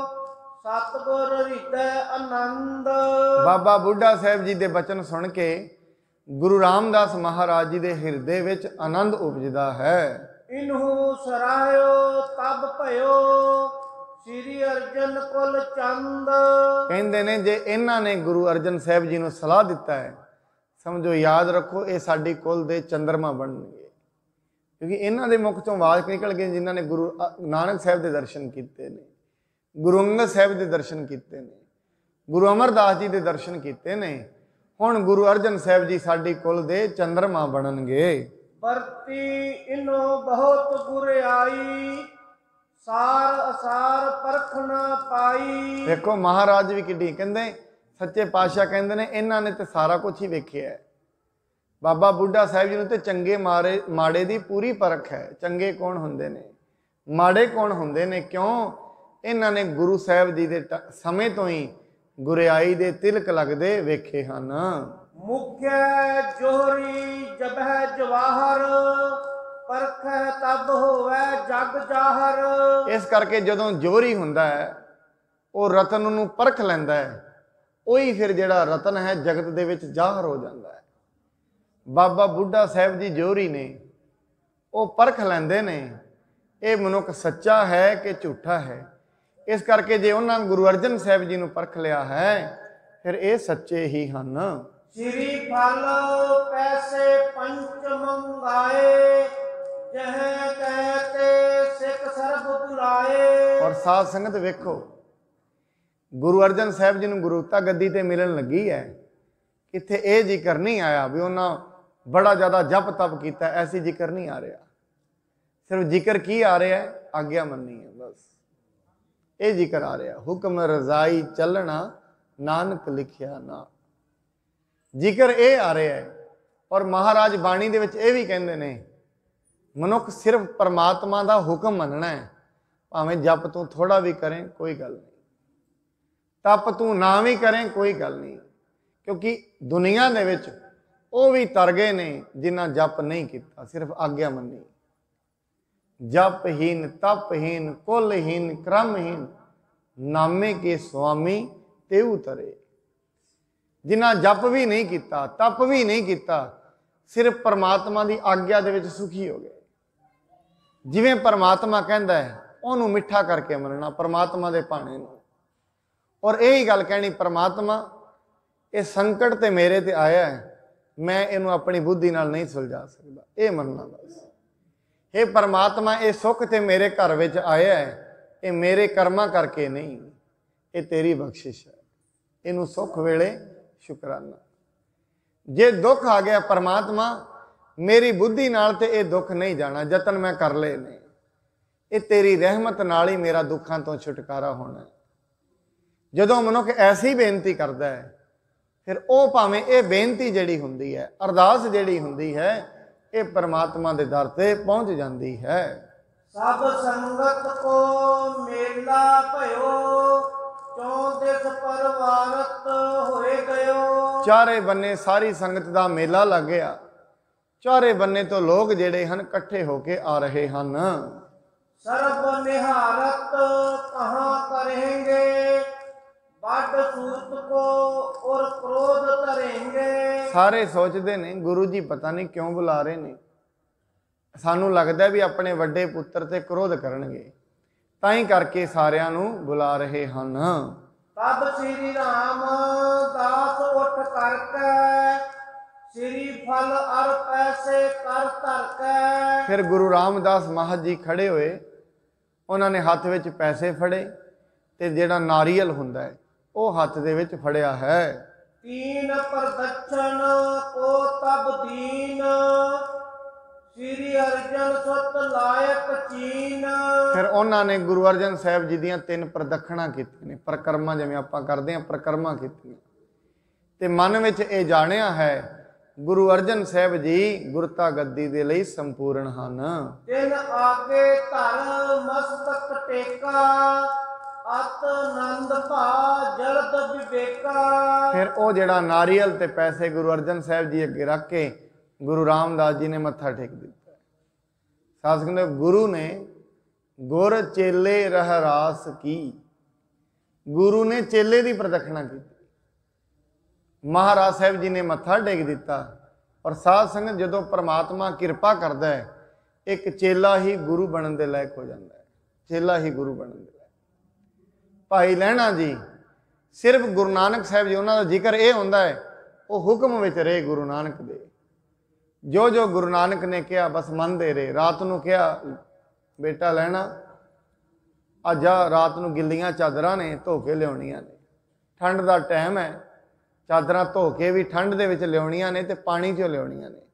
ਸਤਿਗੁਰ ਹਿਰਦੈ ਆਨੰਦ। ਬਾਬਾ ਬੁੱਢਾ ਸਾਹਿਬ ਜੀ ਦੇ ਬਚਨ ਸੁਣ ਕੇ ਗੁਰੂ ਰਾਮਦਾਸ ਮਹਾਰਾਜ ਜੀ ਦੇ ਹਿਰਦੇ ਵਿੱਚ ਆਨੰਦ ਉਪਜਦਾ ਹੈ। ਇਨਹੂ ਸਰਾਇਓ ਤਬ ਭਇਓ, ਸ੍ਰੀ ਅਰਜਨ ਕੁਲ ਚੰਦ। ਕਹਿੰਦੇ ਨੇ ਜੇ ਇਹਨਾਂ ਨੇ ਗੁਰੂ ਅਰਜਨ ਸਾਹਿਬ ਜੀ ਨੂੰ ਸਲਾਹ ਦਿੱਤਾ ਹੈ, ਸਮਝੋ ਯਾਦ ਰੱਖੋ ਇਹ ਸਾਡੀ ਕੁਲ ਦੇ ਚੰਦਰਮਾ ਬਣਨਗੇ। ਕਿਉਂਕਿ ਇਹਨਾਂ ਦੇ ਮੁਖ ਚੋਂ ਆਵਾਜ਼ ਨਿਕਲ ਗਈ, ਜਿਨ੍ਹਾਂ ਨੇ ਗੁਰੂ ਨਾਨਕ ਸਾਹਿਬ ਦੇ ਦਰਸ਼ਨ ਕੀਤੇ ਨੇ, ਗੁਰੂ ਅੰਗਦ ਸਾਹਿਬ ਦੇ ਦਰਸ਼ਨ ਕੀਤੇ ਨੇ, ਗੁਰੂ ਅਮਰਦਾਸ ਜੀ ਦੇ ਦਰਸ਼ਨ ਕੀਤੇ ਨੇ। ਹੁਣ ਗੁਰੂ ਅਰਜਨ ਸਾਹਿਬ ਜੀ ਸਾਡੀ ਕੁਲ ਦੇ ਚੰਦਰਮਾ ਬਣਨਗੇ। ਵਰਤੀ ਇਨੋ ਬਹੁਤ ਗੁਰਿਆਈ, ਸਾਰ ਅਸਾਰ ਪਰਖ ਨਾ ਪਾਈ। ਦੇਖੋ ਮਹਾਰਾਜ ਵੀ ਕਿੱਡੀ, ਕਹਿੰਦੇ ਸੱਚੇ ਪਾਤਸ਼ਾਹ ਕਹਿੰਦੇ ਨੇ ਇਹਨਾਂ ਨੇ ਤੇ ਸਾਰਾ ਕੁਝ ਹੀ ਵੇਖਿਆ। ਬਾਬਾ ਬੁੱਢਾ ਸਾਹਿਬ ਜੀ ਨੂੰ ਤੇ ਚੰਗੇ ਮਾਰੇ ਮਾੜੇ ਦੀ ਪੂਰੀ ਪਰਖ ਹੈ। ਚੰਗੇ ਕੌਣ ਹੁੰਦੇ ਨੇ, ਮਾੜੇ ਕੌਣ ਹੁੰਦੇ ਨੇ, ਕਿਉਂ? ਇਹਨਾਂ ਨੇ ਗੁਰੂ ਸਾਹਿਬ ਜੀ ਦੇ ਸਮੇਂ ਤੋਂ ਹੀ ਗੁਰਿਆਈ ਦੇ ਤਿਲਕ ਲੱਗਦੇ ਵੇਖੇ ਹਨ। ਮੁਖਿਆ ਜੋਹਰੀ ਜਬਹਿ ਜਵਾਹਰ, ਪਰਖੈ ਤਬ ਹੋਵੇ ਜਗ ਜਾਹਰ। ਇਸ ਕਰਕੇ ਜਦੋਂ ਜੋਹਰੀ ਹੁੰਦਾ ਹੈ ਉਹ ਰਤਨ ਨੂੰ ਪਰਖ ਲੈਂਦਾ ਹੈ, ਉਹੀ ਫਿਰ ਜਿਹੜਾ ਰਤਨ ਹੈ ਜਗਤ ਦੇ ਵਿੱਚ ਜ਼ਾਹਰ ਹੋ ਜਾਂਦਾ ਹੈ। ਬਾਬਾ ਬੁੱਢਾ ਸਾਹਿਬ ਜੀ ਜੋਹਰੀ ਨੇ, ਉਹ ਪਰਖ ਲੈਂਦੇ ਨੇ ਇਹ ਮਨੁੱਖ ਸੱਚਾ ਹੈ ਕਿ ਝੂਠਾ ਹੈ। ਇਸ ਕਰਕੇ ਜੇ ਉਹਨਾਂ ਗੁਰੂ ਅਰਜਨ ਸਾਹਿਬ ਜੀ ਨੂੰ ਪਰਖ ਲਿਆ ਹੈ ਫਿਰ ਇਹ ਸੱਚੇ ਹੀ ਹਨ। ਸ੍ਰੀ ਫਲ ਪੈਸੇ ਪੰਚ ਮੰਗਾਏ, ਜਹ ਕਹਤੇ ਸਿੱਖ ਸਰਬ ਬੁਲਾਏ। ਔਰ ਸਾਧ ਸੰਗਤ ਵੇਖੋ, ਗੁਰੂ ਅਰਜਨ ਸਾਹਿਬ ਜੀ ਨੂੰ ਗੁਰੂਤਾ ਗੱਦੀ ਤੇ ਮਿਲਣ ਲੱਗੀ ਹੈ ਇੱਥੇ ਇਹ ਜ਼ਿਕਰ ਨਹੀਂ ਆਇਆ ਵੀ ਉਹਨਾਂ ਬੜਾ ਜ਼ਿਆਦਾ ਜਪ ਤਪ ਕੀਤਾ, ਐਸੀ ਜ਼ਿਕਰ ਨਹੀਂ ਆ ਰਿਹਾ। ਸਿਰਫ ਜ਼ਿਕਰ ਕੀ ਆ ਰਿਹਾ ਹੈ? ਆਗਿਆ ਮੰਨੀ ਹੈ, ਬਸ ਇਹ ਜ਼ਿਕਰ ਆ ਰਿਹਾ। ਹੁਕਮ ਰਜ਼ਾਈ ਚੱਲਣਾ ਨਾਨਕ ਲਿਖਿਆ ਨਾ, ਜ਼ਿਕਰ ਇਹ ਆ ਰਿਹਾ ਹੈ। ਔਰ ਮਹਾਰਾਜ ਬਾਣੀ ਦੇ ਵਿੱਚ ਇਹ ਵੀ ਕਹਿੰਦੇ ਨੇ, ਮਨੁੱਖ ਸਿਰਫ ਪਰਮਾਤਮਾ ਦਾ ਹੁਕਮ ਮੰਨਣਾ ਹੈ, ਭਾਵੇਂ ਜਪ ਤੂੰ ਥੋੜਾ ਵੀ ਕਰੇ ਕੋਈ ਗੱਲ ਨਹੀਂ, ਤਪ ਤੂੰ ਨਾ ਵੀ ਕਰੇ ਕੋਈ ਗੱਲ ਨਹੀਂ, ਕਿਉਂਕਿ ਦੁਨੀਆ ਦੇ ਵਿੱਚ ਉਹ ਵੀ ਤਰ ਗਏ ਨੇ ਜਿਨ੍ਹਾਂ ਜਪ ਨਹੀਂ ਕੀਤਾ, ਸਿਰਫ ਆਗਿਆ ਮੰਨੀ। ਜਪਹੀਨ ਤਪਹੀਨ ਕੁਲਹੀਨ ਕ੍ਰਮਹੀਨ ਨਾਮੇ ਕੇ ਸੁਆਮੀ ਤੇਉ ਤਰੇ। ਜਿਨ੍ਹਾਂ ਜਪ ਵੀ ਨਹੀਂ ਕੀਤਾ, ਤਪ ਵੀ ਨਹੀਂ ਕੀਤਾ, ਸਿਰਫ ਪਰਮਾਤਮਾ ਦੀ ਆਗਿਆ ਦੇ ਵਿੱਚ ਸੁਖੀ ਹੋ ਗਏ। ਜਿਵੇਂ ਪਰਮਾਤਮਾ ਕਹਿੰਦਾ ਹੈ ਉਹਨੂੰ ਮਿੱਠਾ ਕਰਕੇ ਮੰਨਣਾ, ਪਰਮਾਤਮਾ ਦੇ ਭਾਣੇ ਨੂੰ। ਔਰ ਇਹੀ ਗੱਲ ਕਹਿਣੀ, ਪਰਮਾਤਮਾ ਇਹ ਸੰਕਟ ਤੇ ਮੇਰੇ ਤੇ ਆਇਆ ਹੈ, ਮੈਂ ਇਹਨੂੰ ਆਪਣੀ ਬੁੱਧੀ ਨਾਲ ਨਹੀਂ ਸੁਲਝਾ ਸਕਦਾ, ਇਹ ਮੰਨਣਾ ਬਸ। ਇਹ ਪਰਮਾਤਮਾ ਇਹ ਸੁੱਖ ਤੇ ਮੇਰੇ ਘਰ ਵਿੱਚ ਆਇਆ ਹੈ, ਇਹ ਮੇਰੇ ਕਰਮਾਂ ਕਰਕੇ ਨਹੀਂ, ਇਹ ਤੇਰੀ ਬਖਸ਼ਿਸ਼ ਹੈ, ਇਹਨੂੰ ਸੁੱਖ ਵੇਲੇ ਸ਼ੁਕਰਾਨਾ। ਜੇ ਦੁੱਖ ਆ ਗਿਆ, ਪਰਮਾਤਮਾ ਮੇਰੀ ਬੁੱਧੀ ਨਾਲ ਤੇ ਇਹ ਦੁੱਖ ਨਹੀਂ ਜਾਣਾ, ਯਤਨ ਮੈਂ ਕਰ ਲਏ ਨੇ, ਇਹ ਤੇਰੀ ਰਹਿਮਤ ਨਾਲ ਹੀ ਮੇਰਾ ਦੁੱਖਾਂ ਤੋਂ ਛੁਟਕਾਰਾ ਹੋਣਾ। ਜਦੋਂ ਮਨੁੱਖ ਐਸੀ ਬੇਨਤੀ ਕਰਦਾ ਹੈ, ਫਿਰ ਉਹ ਭਾਵੇਂ ਇਹ ਬੇਨਤੀ ਜਿਹੜੀ ਹੁੰਦੀ ਹੈ, ਅਰਦਾਸ ਜਿਹੜੀ ਹੁੰਦੀ ਹੈ, ਇਹ ਪਰਮਾਤਮਾ ਦੇ ਦਰ ਤੇ ਪਹੁੰਚ ਜਾਂਦੀ ਹੈ। ਸਭ ਸੰਗਤ ਕੋ ਮੇਲਾ ਭਇਓ, ਚੌਂ ਦਿਸ ਪਰਵਾਰਤ ਹੋਏ ਗਇਓ। ਚਾਰੇ ਬੰਨੇ ਸਾਰੀ ਸੰਗਤ ਦਾ ਮੇਲਾ ਲੱਗ ਗਿਆ, ਚਾਰੇ ਬੰਨੇ ਤੋਂ ਲੋਕ ਜਿਹੜੇ ਹਨ ਇਕੱਠੇ ਹੋ ਕੇ ਆ ਰਹੇ ਹਨ। ਸਰਬ ਨਿਹਾਰਤ ਕਹਾਂ ਕਰੇਂਗੇ, ਵੱਡ ਸੂਰਤ ਕੋ ਔਰ ਕ੍ਰੋਧ ਧਰੇਂਗੇ। ਸਾਰੇ ਸੋਚਦੇ ਨੇ ਗੁਰੂ ਜੀ ਪਤਾ ਨਹੀਂ ਕਿਉਂ ਬੁਲਾ ਰਹੇ ਨੇ, ਸਾਨੂੰ ਲੱਗਦਾ ਵੀ ਆਪਣੇ ਵੱਡੇ ਪੁੱਤਰ ਤੇ ਕ੍ਰੋਧ ਕਰਨਗੇ, ਤਾਂ ਹੀ ਕਰਕੇ ਸਾਰਿਆਂ ਨੂੰ ਬੁਲਾ ਰਹੇ ਹਨ। ਤਬ ਸ੍ਰੀ ਰਾਮ ਦਾਸ ਉੱਠ ਕਰਕੇ, ਸ੍ਰੀ ਫਲ ਅਰ ਪੈਸੇ ਕਰ ਧਰ ਕੇ। ਫਿਰ ਗੁਰੂ ਰਾਮਦਾਸ ਮਹਾਰਾਜ ਜੀ ਖੜੇ ਹੋਏ, ਉਹਨਾਂ ਨੇ ਹੱਥ ਵਿੱਚ ਪੈਸੇ ਫੜੇ ਤੇ ਜਿਹੜਾ ਨਾਰੀਅਲ ਹੁੰਦਾ ਹੈ ਉਹ ਹੱਥ ਦੇ ਵਿੱਚ ਫੜਿਆ ਹੈ। ਤੀਨ ਪ੍ਰਦਛਨ ਕੋ ਤਬ ਦੀਨ, ਸ੍ਰੀ ਅਰਜਨ ਸੁਤ ਲਾਇਕ ਚੀਨ। ਫਿਰ ਉਹਨਾਂ ਨੇ ਗੁਰੂ ਅਰਜਨ ਸਾਹਿਬ ਜੀ ਦੀਆਂ ਤਿੰਨ ਪ੍ਰਦਖਣਾ ਕੀਤੀਆਂ ਨੇ, ਪ੍ਰਕਰਮਾਂ ਜਿਵੇਂ ਆਪਾਂ ਕਰਦੇ ਹਾਂ, ਪ੍ਰਕਰਮਾਂ ਕੀਤੀਆਂ ਤੇ ਮਨ ਵਿੱਚ ਇਹ ਜਾਣਿਆ ਹੈ ਗੁਰੂ ਅਰਜਨ ਸਾਹਿਬ ਜੀ ਗੁਰਤਾ ਗੱਦੀ ਦੇ ਲਈ ਸੰਪੂਰਨ ਹਨ। ਤਿਨ ਆਗੇ ਧਰ ਮਸਤਕ ਟੇਕਾ, ਅਤ ਆਨੰਦ ਭਾ ਜਲਦ ਵਿਵੇਕਾ। ਫਿਰ ਉਹ ਜਿਹੜਾ ਨਾਰੀਅਲ ਤੇ ਪੈਸੇ ਗੁਰੂ ਅਰਜਨ ਸਾਹਿਬ ਜੀ ਅੱਗੇ ਰੱਖ ਕੇ ਗੁਰੂ ਰਾਮਦਾਸ ਜੀ ਨੇ ਮੱਥਾ ਟੇਕ ਦਿੱਤਾ। ਸਾਧ ਕਹਿੰਦੇ ਗੁਰੂ ਨੇ ਗੁਰ ਚੇਲੇ ਰਹਿ ਰਾਸ ਕੀ, ਗੁਰੂ ਨੇ ਚੇਲੇ ਦੀ ਪ੍ਰਦਖਣਾ ਕੀਤੀ, ਮਹਾਰਾਜ ਸਾਹਿਬ ਜੀ ਨੇ ਮੱਥਾ ਟੇਕ ਦਿੱਤਾ। ਔਰ ਸਾਧ ਸੰਗਤ ਜਦੋਂ ਪਰਮਾਤਮਾ ਕਿਰਪਾ ਕਰਦਾ ਹੈ, ਇੱਕ ਚੇਲਾ ਹੀ ਗੁਰੂ ਬਣਨ ਦੇ ਲਾਇਕ ਹੋ ਜਾਂਦਾ ਹੈ, ਚੇਲਾ ਹੀ ਗੁਰੂ ਬਣਨ ਦੇ ਲਾਇਕ। ਭਾਈ ਲਹਿਣਾ ਜੀ, ਸਿਰਫ ਗੁਰੂ ਨਾਨਕ ਸਾਹਿਬ ਜੀ, ਉਹਨਾਂ ਦਾ ਜ਼ਿਕਰ ਇਹ ਹੁੰਦਾ ਹੈ ਉਹ ਹੁਕਮ ਵਿੱਚ ਰਹੇ ਗੁਰੂ ਨਾਨਕ ਦੇ, ਜੋ ਜੋ ਗੁਰੂ ਨਾਨਕ ਨੇ ਕਿਹਾ ਬਸ ਮੰਨਦੇ ਰਹੇ। ਰਾਤ ਨੂੰ ਕਿਹਾ ਬੇਟਾ ਲੈਣਾ ਅੱਜ ਜਾ, ਰਾਤ ਨੂੰ ਗਿੱਲੀਆਂ ਚਾਦਰਾਂ ਨੇ ਧੋ ਕੇ ਲਿਆਉਣੀਆਂ ਨੇ, ਠੰਡ ਦਾ ਟਾਈਮ ਹੈ, ਚਾਦਰਾਂ ਧੋ ਕੇ ਵੀ ਠੰਡ ਦੇ ਵਿੱਚ ਲਿਆਉਣੀਆਂ ਨੇ ਤੇ ਪਾਣੀ 'ਚੋਂ ਲਿਆਉਣੀਆਂ ਨੇ।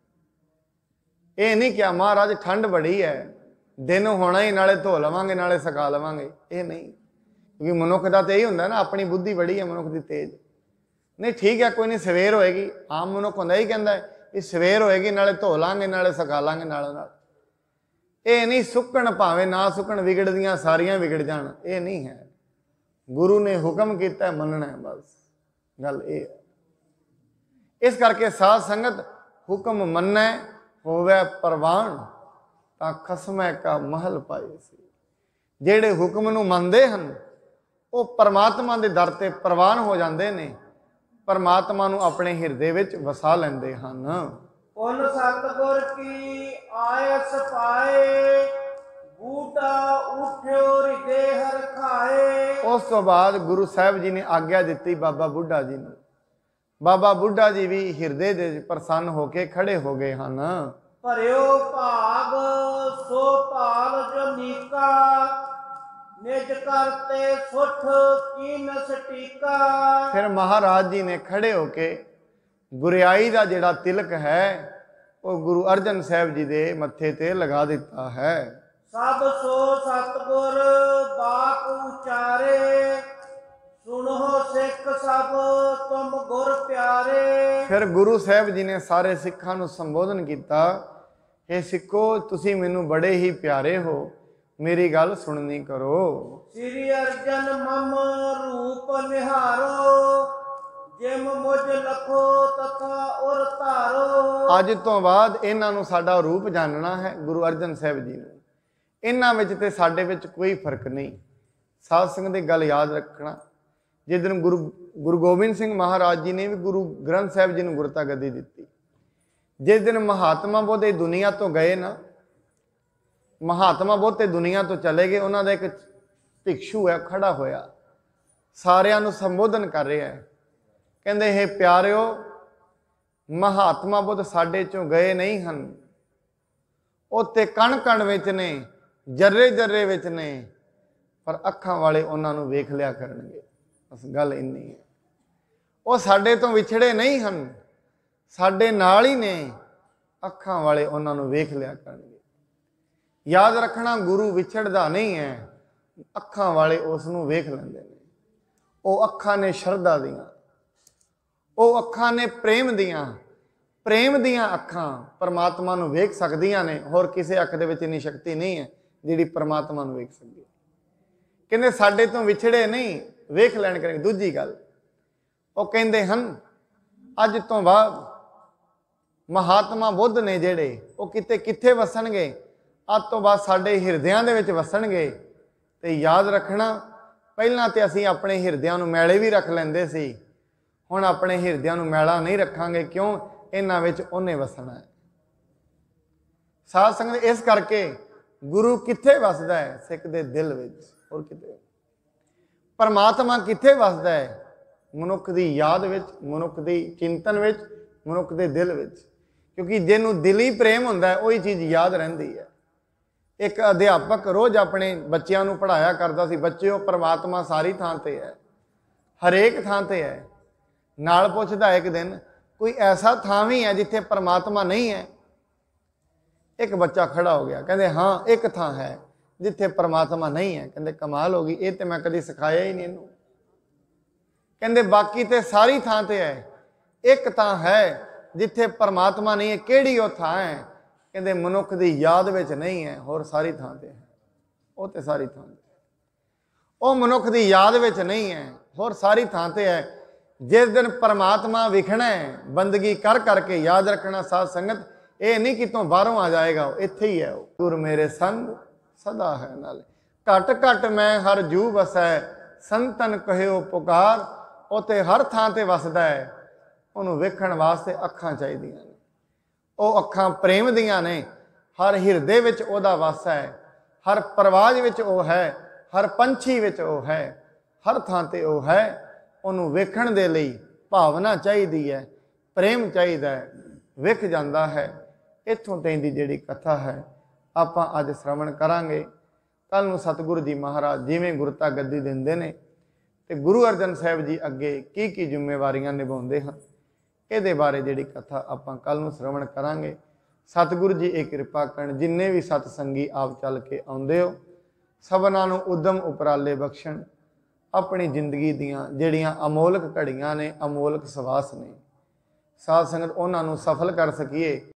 ਇਹ ਨਹੀਂ ਕਿਹਾ ਮਹਾਰਾਜ ਠੰਡ ਬੜੀ ਹੈ, ਦਿਨ ਹੋਣਾ ਹੀ, ਨਾਲੇ ਧੋ ਲਵਾਂਗੇ ਨਾਲੇ ਸੁਕਾ ਲਵਾਂਗੇ, ਇਹ ਨਹੀਂ। ਕਿਉਂਕਿ ਮਨੁੱਖ ਦਾ ਤਾਂ ਇਹੀ ਹੁੰਦਾ ਨਾ, ਆਪਣੀ ਬੁੱਧੀ ਬੜੀ ਹੈ ਮਨੁੱਖ ਦੀ ਤੇਜ਼। ਨਹੀਂ ਠੀਕ ਹੈ, ਕੋਈ ਨਹੀਂ, ਸਵੇਰ ਹੋਏਗੀ, ਆਮ ਮਨੁੱਖ ਹੁੰਦਾ ਹੀ ਕਹਿੰਦਾ ਹੈ ਵੀ ਸਵੇਰ ਹੋਏਗੀ, ਨਾਲੇ ਧੋ ਲਾਂਗੇ ਨਾਲੇ ਸੁਕਾ ਲਾਂਗੇ ਨਾਲ ਨਾਲ। ਇਹ ਨਹੀਂ ਸੁੱਕਣ ਭਾਵੇਂ ਨਾ ਸੁੱਕਣ, ਵਿਗੜਦੀਆਂ ਸਾਰੀਆਂ ਵਿਗੜ ਜਾਣ, ਇਹ ਨਹੀਂ ਹੈ। ਗੁਰੂ ਨੇ ਹੁਕਮ ਕੀਤਾ, ਮੰਨਣਾ ਹੈ, ਬਸ ਗੱਲ ਇਹ ਹੈ। ਇਸ ਕਰਕੇ ਸਾਧ ਸੰਗਤ ਹੁਕਮ ਮੰਨੈ ਹੋਵੇ ਪ੍ਰਵਾਨ, ਤਾਂ ਖਸਮੈ ਕਾ ਮਹਲ ਪਾਏ ਸੀ। ਜਿਹੜੇ ਹੁਕਮ ਨੂੰ ਮੰਨਦੇ ਹਨ ਉਹ ਪਰਮਾਤਮਾ ਦੇ ਦਰ ਤੇ ਪ੍ਰਵਾਨ ਹੋ ਜਾਂਦੇ ਨੇ, ਪਰਮਾਤਮਾ ਨੂੰ ਆਪਣੇ ਹਿਰਦੇ ਵਿੱਚ ਵਸਾ ਲੈਂਦੇ ਹਨ। ਪੁਨ ਸਤਿਗੁਰ ਕੀ ਆਇਸ ਪਾਏ, ਬੂਟਾ ਉਠਿਓ ਹਿਰਦੇ ਹਰ ਖਾਏ। ਉਸ ਤੋਂ ਬਾਅਦ ਗੁਰੂ ਸਾਹਿਬ ਜੀ ਨੇ ਆਗਿਆ ਦਿੱਤੀ ਬਾਬਾ ਬੁੱਢਾ ਜੀ ਨੂੰ। ਬਾਬਾ ਬੁੱਢਾ ਜੀ ਵੀ ਹਿਰਦੇ ਦੇ ਪ੍ਰਸੰਨ ਹੋ ਕੇ ਖੜੇ ਹੋ ਗਏ ਹਨ। ਭਰਿਓ ਭਾਗ ਸੋ ਭਾਲ ਜੋ ਨੀਕਾ, ਨਿਜ ਕਰਤੇ ਸੁਠ ਕੀਨ ਸਟੀਕਾ। ਫਿਰ ਮਹਾਰਾਜ ਜੀ ਨੇ ਖੜੇ ਹੋ ਕੇ ਗੁਰਿਆਈ ਦਾ ਜਿਹੜਾ ਤਿਲਕ ਹੈ ਉਹ ਗੁਰੂ ਅਰਜਨ ਸਾਹਿਬ ਜੀ ਦੇ ਮੱਥੇ ਤੇ ਲਗਾ ਦਿੱਤਾ ਹੈ। ਸਭ ਸੋ ਸਤਿਗੁਰ ਬਾਕ ਉਚਾਰੇ, ਸੁਣੋ ਸਿੱਖ ਸਭ ਤੁਮ ਗੁਰ ਪਿਆਰੇ। ਫਿਰ ਗੁਰੂ ਸਾਹਿਬ ਜੀ ਨੇ ਸਾਰੇ ਸਿੱਖਾਂ ਨੂੰ ਸੰਬੋਧਨ ਕੀਤਾ, ਇਹ ਸਿੱਖੋ ਤੁਸੀਂ ਮੈਨੂੰ ਬੜੇ ਹੀ ਪਿਆਰੇ ਹੋ, ਮੇਰੀ ਗੱਲ ਸੁਣਨੀ ਕਰੋ। ਸ੍ਰੀ ਅਰਜਨ ਮਮ ਰੂਪ ਨਿਹਾਰੋ, ਜਿਮ ਮੁਝ ਲਖੋ ਤਥਾ ਉਰ ਧਾਰੋ। ਅੱਜ ਤੋਂ ਬਾਅਦ ਇਹਨਾਂ ਨੂੰ ਸਾਡਾ ਰੂਪ ਜਾਣਨਾ ਹੈ, ਗੁਰੂ ਅਰਜਨ ਸਾਹਿਬ ਜੀ ਨੂੰ। ਇਹਨਾਂ ਵਿੱਚ ਤੇ ਸਾਡੇ ਵਿੱਚ ਕੋਈ ਫਰਕ ਨਹੀਂ। ਸਾਧ ਸੰਗਤ ਦੀ ਗੱਲ ਯਾਦ ਰੱਖਣਾ, ਜਿਸ ਦਿਨ ਗੁਰੂ ਗੁਰੂ ਗੋਬਿੰਦ ਸਿੰਘ ਮਹਾਰਾਜ ਜੀ ਨੇ ਵੀ ਗੁਰੂ ਗ੍ਰੰਥ ਸਾਹਿਬ ਜੀ ਨੂੰ ਗੁਰਤਾ ਗੱਦੀ ਦਿੱਤੀ, ਜਿਸ ਦਿਨ ਮਹਾਤਮਾ ਬੁੱਧ ਇਹ ਦੁਨੀਆ ਤੋਂ ਗਏ ਨਾ, ਮਹਾਤਮਾ ਬੁੱਧ ਤੇ ਦੁਨੀਆ ਤੋਂ ਚਲੇ ਗਏ, ਉਹਨਾਂ ਦਾ ਇੱਕ ਭਿਕਸ਼ੂ ਹੈ ਖੜਾ ਹੋਇਆ, ਸਾਰਿਆਂ ਨੂੰ ਸੰਬੋਧਨ ਕਰ ਰਿਹਾ ਹੈ, ਕਹਿੰਦੇ ਹੈ ਪਿਆਰਿਓ, ਮਹਾਤਮਾ ਬੁੱਧ ਸਾਡੇ ਚੋਂ ਗਏ ਨਹੀਂ ਹਨ, ਉਹ ਤੇ ਕਣ ਕਣ ਵਿੱਚ ਨੇ, ਜਰਰੇ ਜਰਰੇ ਵਿੱਚ ਨੇ, ਪਰ ਅੱਖਾਂ ਵਾਲੇ ਉਹਨਾਂ ਨੂੰ ਵੇਖ ਲਿਆ ਕਰਨਗੇ। ਬਸ ਗੱਲ ਇੰਨੀ ਹੈ। ਉਹ ਸਾਡੇ ਤੋਂ ਵਿਛੜੇ ਨਹੀਂ ਹਨ, ਸਾਡੇ ਨਾਲ ਹੀ ਨੇ, ਅੱਖਾਂ ਵਾਲੇ ਉਹਨਾਂ ਨੂੰ ਵੇਖ ਲਿਆ ਕਰਨਗੇ। ਯਾਦ ਰੱਖਣਾ, ਗੁਰੂ ਵਿਛੜਦਾ ਨਹੀਂ ਹੈ, ਅੱਖਾਂ ਵਾਲੇ ਉਸ ਨੂੰ ਵੇਖ ਲੈਂਦੇ ਨੇ। ਉਹ ਅੱਖਾਂ ਨੇ ਸ਼ਰਧਾ ਦੀਆਂ, ਉਹ ਅੱਖਾਂ ਨੇ ਪ੍ਰੇਮ ਦੀਆਂ, ਪ੍ਰੇਮ ਦੀਆਂ ਅੱਖਾਂ ਪਰਮਾਤਮਾ ਨੂੰ ਵੇਖ ਸਕਦੀਆਂ ਨੇ। ਹੋਰ ਕਿਸੇ ਅੱਖ ਦੇ ਵਿੱਚ ਇੰਨੀ ਸ਼ਕਤੀ ਨਹੀਂ ਹੈ ਜਿਹੜੀ ਪਰਮਾਤਮਾ ਨੂੰ ਵੇਖ ਸਕਦੀ। ਕਹਿੰਦੇ ਸਾਡੇ ਤੋਂ ਵਿਛੜੇ ਨਹੀਂ, ਵੇਖ ਲੈਣ ਕਰਨਗੇ। ਦੂਜੀ ਗੱਲ, ਉਹ ਕਹਿੰਦੇ ਹਨ ਅੱਜ ਤੋਂ ਬਾਅਦ ਮਹਾਤਮਾ ਬੁੱਧ ਨੇ ਜਿਹੜੇ, ਉਹ ਕਿਤੇ ਕਿੱਥੇ ਵਸਣਗੇ, ਅੱਜ ਤੋਂ ਬਾਅਦ ਸਾਡੇ ਹਿਰਦਿਆਂ ਦੇ ਵਿੱਚ ਵਸਣਗੇ। ਤੇ ਯਾਦ ਰੱਖਣਾ, ਪਹਿਲਾਂ ਤੇ ਅਸੀਂ ਆਪਣੇ ਹਿਰਦਿਆਂ ਨੂੰ ਮੈਲੇ ਵੀ ਰੱਖ ਲੈਂਦੇ ਸੀ, ਹੁਣ ਆਪਣੇ ਹਿਰਦਿਆਂ ਨੂੰ ਮੈਲਾ ਨਹੀਂ ਰੱਖਾਂਗੇ। ਕਿਉਂ? ਇਹਨਾਂ ਵਿੱਚ ਉਹਨੇ ਵਸਣਾ ਹੈ। ਸਾਧ ਸੰਗਤ, ਇਸ ਕਰਕੇ ਗੁਰੂ ਕਿੱਥੇ ਵਸਦਾ ਹੈ? ਸਿੱਖ ਦੇ ਦਿਲ ਵਿੱਚ। ਹੋਰ ਕਿਤੇ? ਪਰਮਾਤਮਾ ਕਿੱਥੇ ਵਸਦਾ ਹੈ? ਮਨੁੱਖ ਦੀ ਯਾਦ ਵਿੱਚ, ਮਨੁੱਖ ਦੀ ਚਿੰਤਨ ਵਿੱਚ, ਮਨੁੱਖ ਦੇ ਦਿਲ ਵਿੱਚ। ਕਿਉਂਕਿ ਜਿਹਨੂੰ ਦਿਲੀ ਪ੍ਰੇਮ ਹੁੰਦਾ ਹੈ, ਉਹੀ ਚੀਜ਼ ਯਾਦ ਰਹਿੰਦੀ ਹੈ। ਇੱਕ ਅਧਿਆਪਕ ਰੋਜ਼ ਆਪਣੇ ਬੱਚਿਆਂ ਨੂੰ ਪੜ੍ਹਾਇਆ ਕਰਦਾ ਸੀ, ਬੱਚਿਓ ਪਰਮਾਤਮਾ ਸਾਰੀ ਥਾਂ ਤੇ ਹੈ, ਹਰੇਕ ਥਾਂ ਤੇ ਹੈ। ਨਾਲ ਪੁੱਛਦਾ ਇੱਕ ਦਿਨ, ਕੋਈ ਐਸਾ ਥਾਂ ਵੀ ਹੈ ਜਿੱਥੇ ਪਰਮਾਤਮਾ ਨਹੀਂ ਹੈ? ਇੱਕ ਬੱਚਾ ਖੜਾ ਹੋ ਗਿਆ, ਕਹਿੰਦੇ ਹਾਂ ਇੱਕ ਥਾਂ ਹੈ ਜਿੱਥੇ ਪਰਮਾਤਮਾ ਨਹੀਂ ਹੈ। ਕਹਿੰਦੇ ਕਮਾਲ ਹੋ ਗਈ, ਇਹ ਤੇ ਮੈਂ ਕਦੀ ਸਿਖਾਇਆ ਹੀ ਨਹੀਂ ਇਹਨੂੰ। ਕਹਿੰਦੇ ਬਾਕੀ ਤੇ ਸਾਰੀ ਥਾਂ ਤੇ ਹੈ, ਇੱਕ ਤਾਂ ਹੈ ਜਿੱਥੇ ਪਰਮਾਤਮਾ ਨਹੀਂ ਹੈ। ਕਿਹੜੀ ਉਹ ਥਾਂ ਹੈ? ਕਹਿੰਦੇ ਮਨੁੱਖ ਦੀ ਯਾਦ ਵਿੱਚ ਨਹੀਂ ਹੈ, ਹੋਰ ਸਾਰੀ ਥਾਂ ਤੇ ਹੈ। ਉਹ ਤੇ ਸਾਰੀ ਥਾਂ ਤੇ, ਉਹ ਮਨੁੱਖ ਦੀ ਯਾਦ ਵਿੱਚ ਨਹੀਂ ਹੈ, ਹੋਰ ਸਾਰੀ ਥਾਂ ਤੇ ਹੈ। ਜਿਸ ਦਿਨ ਪਰਮਾਤਮਾ ਵਿਖਣਾ ਹੈ, ਬੰਦਗੀ ਕਰ ਕਰਕੇ ਯਾਦ ਰੱਖਣਾ ਸਾਧ ਸੰਗਤ, ਇਹ ਨਹੀਂ ਕਿਤੋਂ ਬਾਹਰੋਂ ਆ ਜਾਏਗਾ, ਉਹ ਇੱਥੇ ਹੀ ਹੈ। ਉਹ ਗੁਰ ਮੇਰੇ ਸੰਗ ਸਦਾ ਹੈ ਨਾਲ, ਘਟ ਘਟ ਮੈਂ ਹਰ ਜੂ ਵਸੈ, ਸੰਤਨ ਕਹਿਓ ਪੁਕਾਰ। ਉਹ ਤੇ ਹਰ ਥਾਂ ਤੇ ਵਸਦਾ ਹੈ, ਉਹਨੂੰ ਵੇਖਣ ਵਾਸਤੇ ਅੱਖਾਂ ਚਾਹੀਦੀਆਂ ਨੇ। ਉਹ ਅੱਖਾਂ ਪ੍ਰੇਮ ਦੀਆਂ ਨੇ, ਹਰ ਹਿਰਦੇ ਵਿੱਚ ਉਹਦਾ ਵਾਸ ਹੈ, ਹਰ ਪਰਵਾਜ ਵਿੱਚ ਉਹ ਹੈ, ਹਰ ਪੰਛੀ ਵਿੱਚ ਉਹ ਹੈ, ਹਰ ਥਾਂ ਤੇ ਉਹ ਹੈ। ਉਹਨੂੰ ਵੇਖਣ ਦੇ ਲਈ ਭਾਵਨਾ ਚਾਹੀਦੀ ਹੈ, ਪ੍ਰੇਮ ਚਾਹੀਦਾ ਹੈ, ਵਿਖ ਜਾਂਦਾ ਹੈ। ਇੱਥੋਂ ਤੈਂ ਦੀ ਜਿਹੜੀ ਕਥਾ ਹੈ ਆਪਾਂ ਅੱਜ ਸ਼ਰਵਣ ਕਰਾਂਗੇ। ਕੱਲ ਨੂੰ ਸਤਿਗੁਰੂ ਜੀ ਮਹਾਰਾਜ ਜਿਵੇਂ ਗੁਰਤਾ ਗੱਦੀ ਦਿੰਦੇ ਨੇ ਤੇ ਗੁਰੂ ਅਰਜਨ ਸਾਹਿਬ ਜੀ ਅੱਗੇ ਕੀ ਕੀ ਜ਼ਿੰਮੇਵਾਰੀਆਂ ਨਿਭਾਉਂਦੇ ਹਨ, ਇਹਦੇ ਬਾਰੇ ਜਿਹੜੀ ਕਥਾ ਆਪਾਂ ਕੱਲ ਨੂੰ ਸ਼ਰਵਣ ਕਰਾਂਗੇ। ਸਤਿਗੁਰੂ ਜੀ ਇਹ ਕਿਰਪਾ ਕਰਨ, ਜਿੰਨੇ ਵੀ ਸਤ ਸੰਗੀ ਆਪ ਚੱਲ ਕੇ ਆਉਂਦੇ ਹੋ, ਸਭਨਾਂ ਨੂੰ ਉਦਮ ਉਪਰਾਲੇ ਬਖਸ਼ਣ। ਆਪਣੀ ਜ਼ਿੰਦਗੀ ਦੀਆਂ ਜਿਹੜੀਆਂ ਅਮੋਲਕ ਘੜੀਆਂ ਨੇ, ਅਮੋਲਕ ਸਵਾਸ ਨੇ, ਸਾਧ ਸੰਗਤ ਉਹਨਾਂ ਨੂੰ ਸਫਲ ਕਰ ਸਕੀਏ।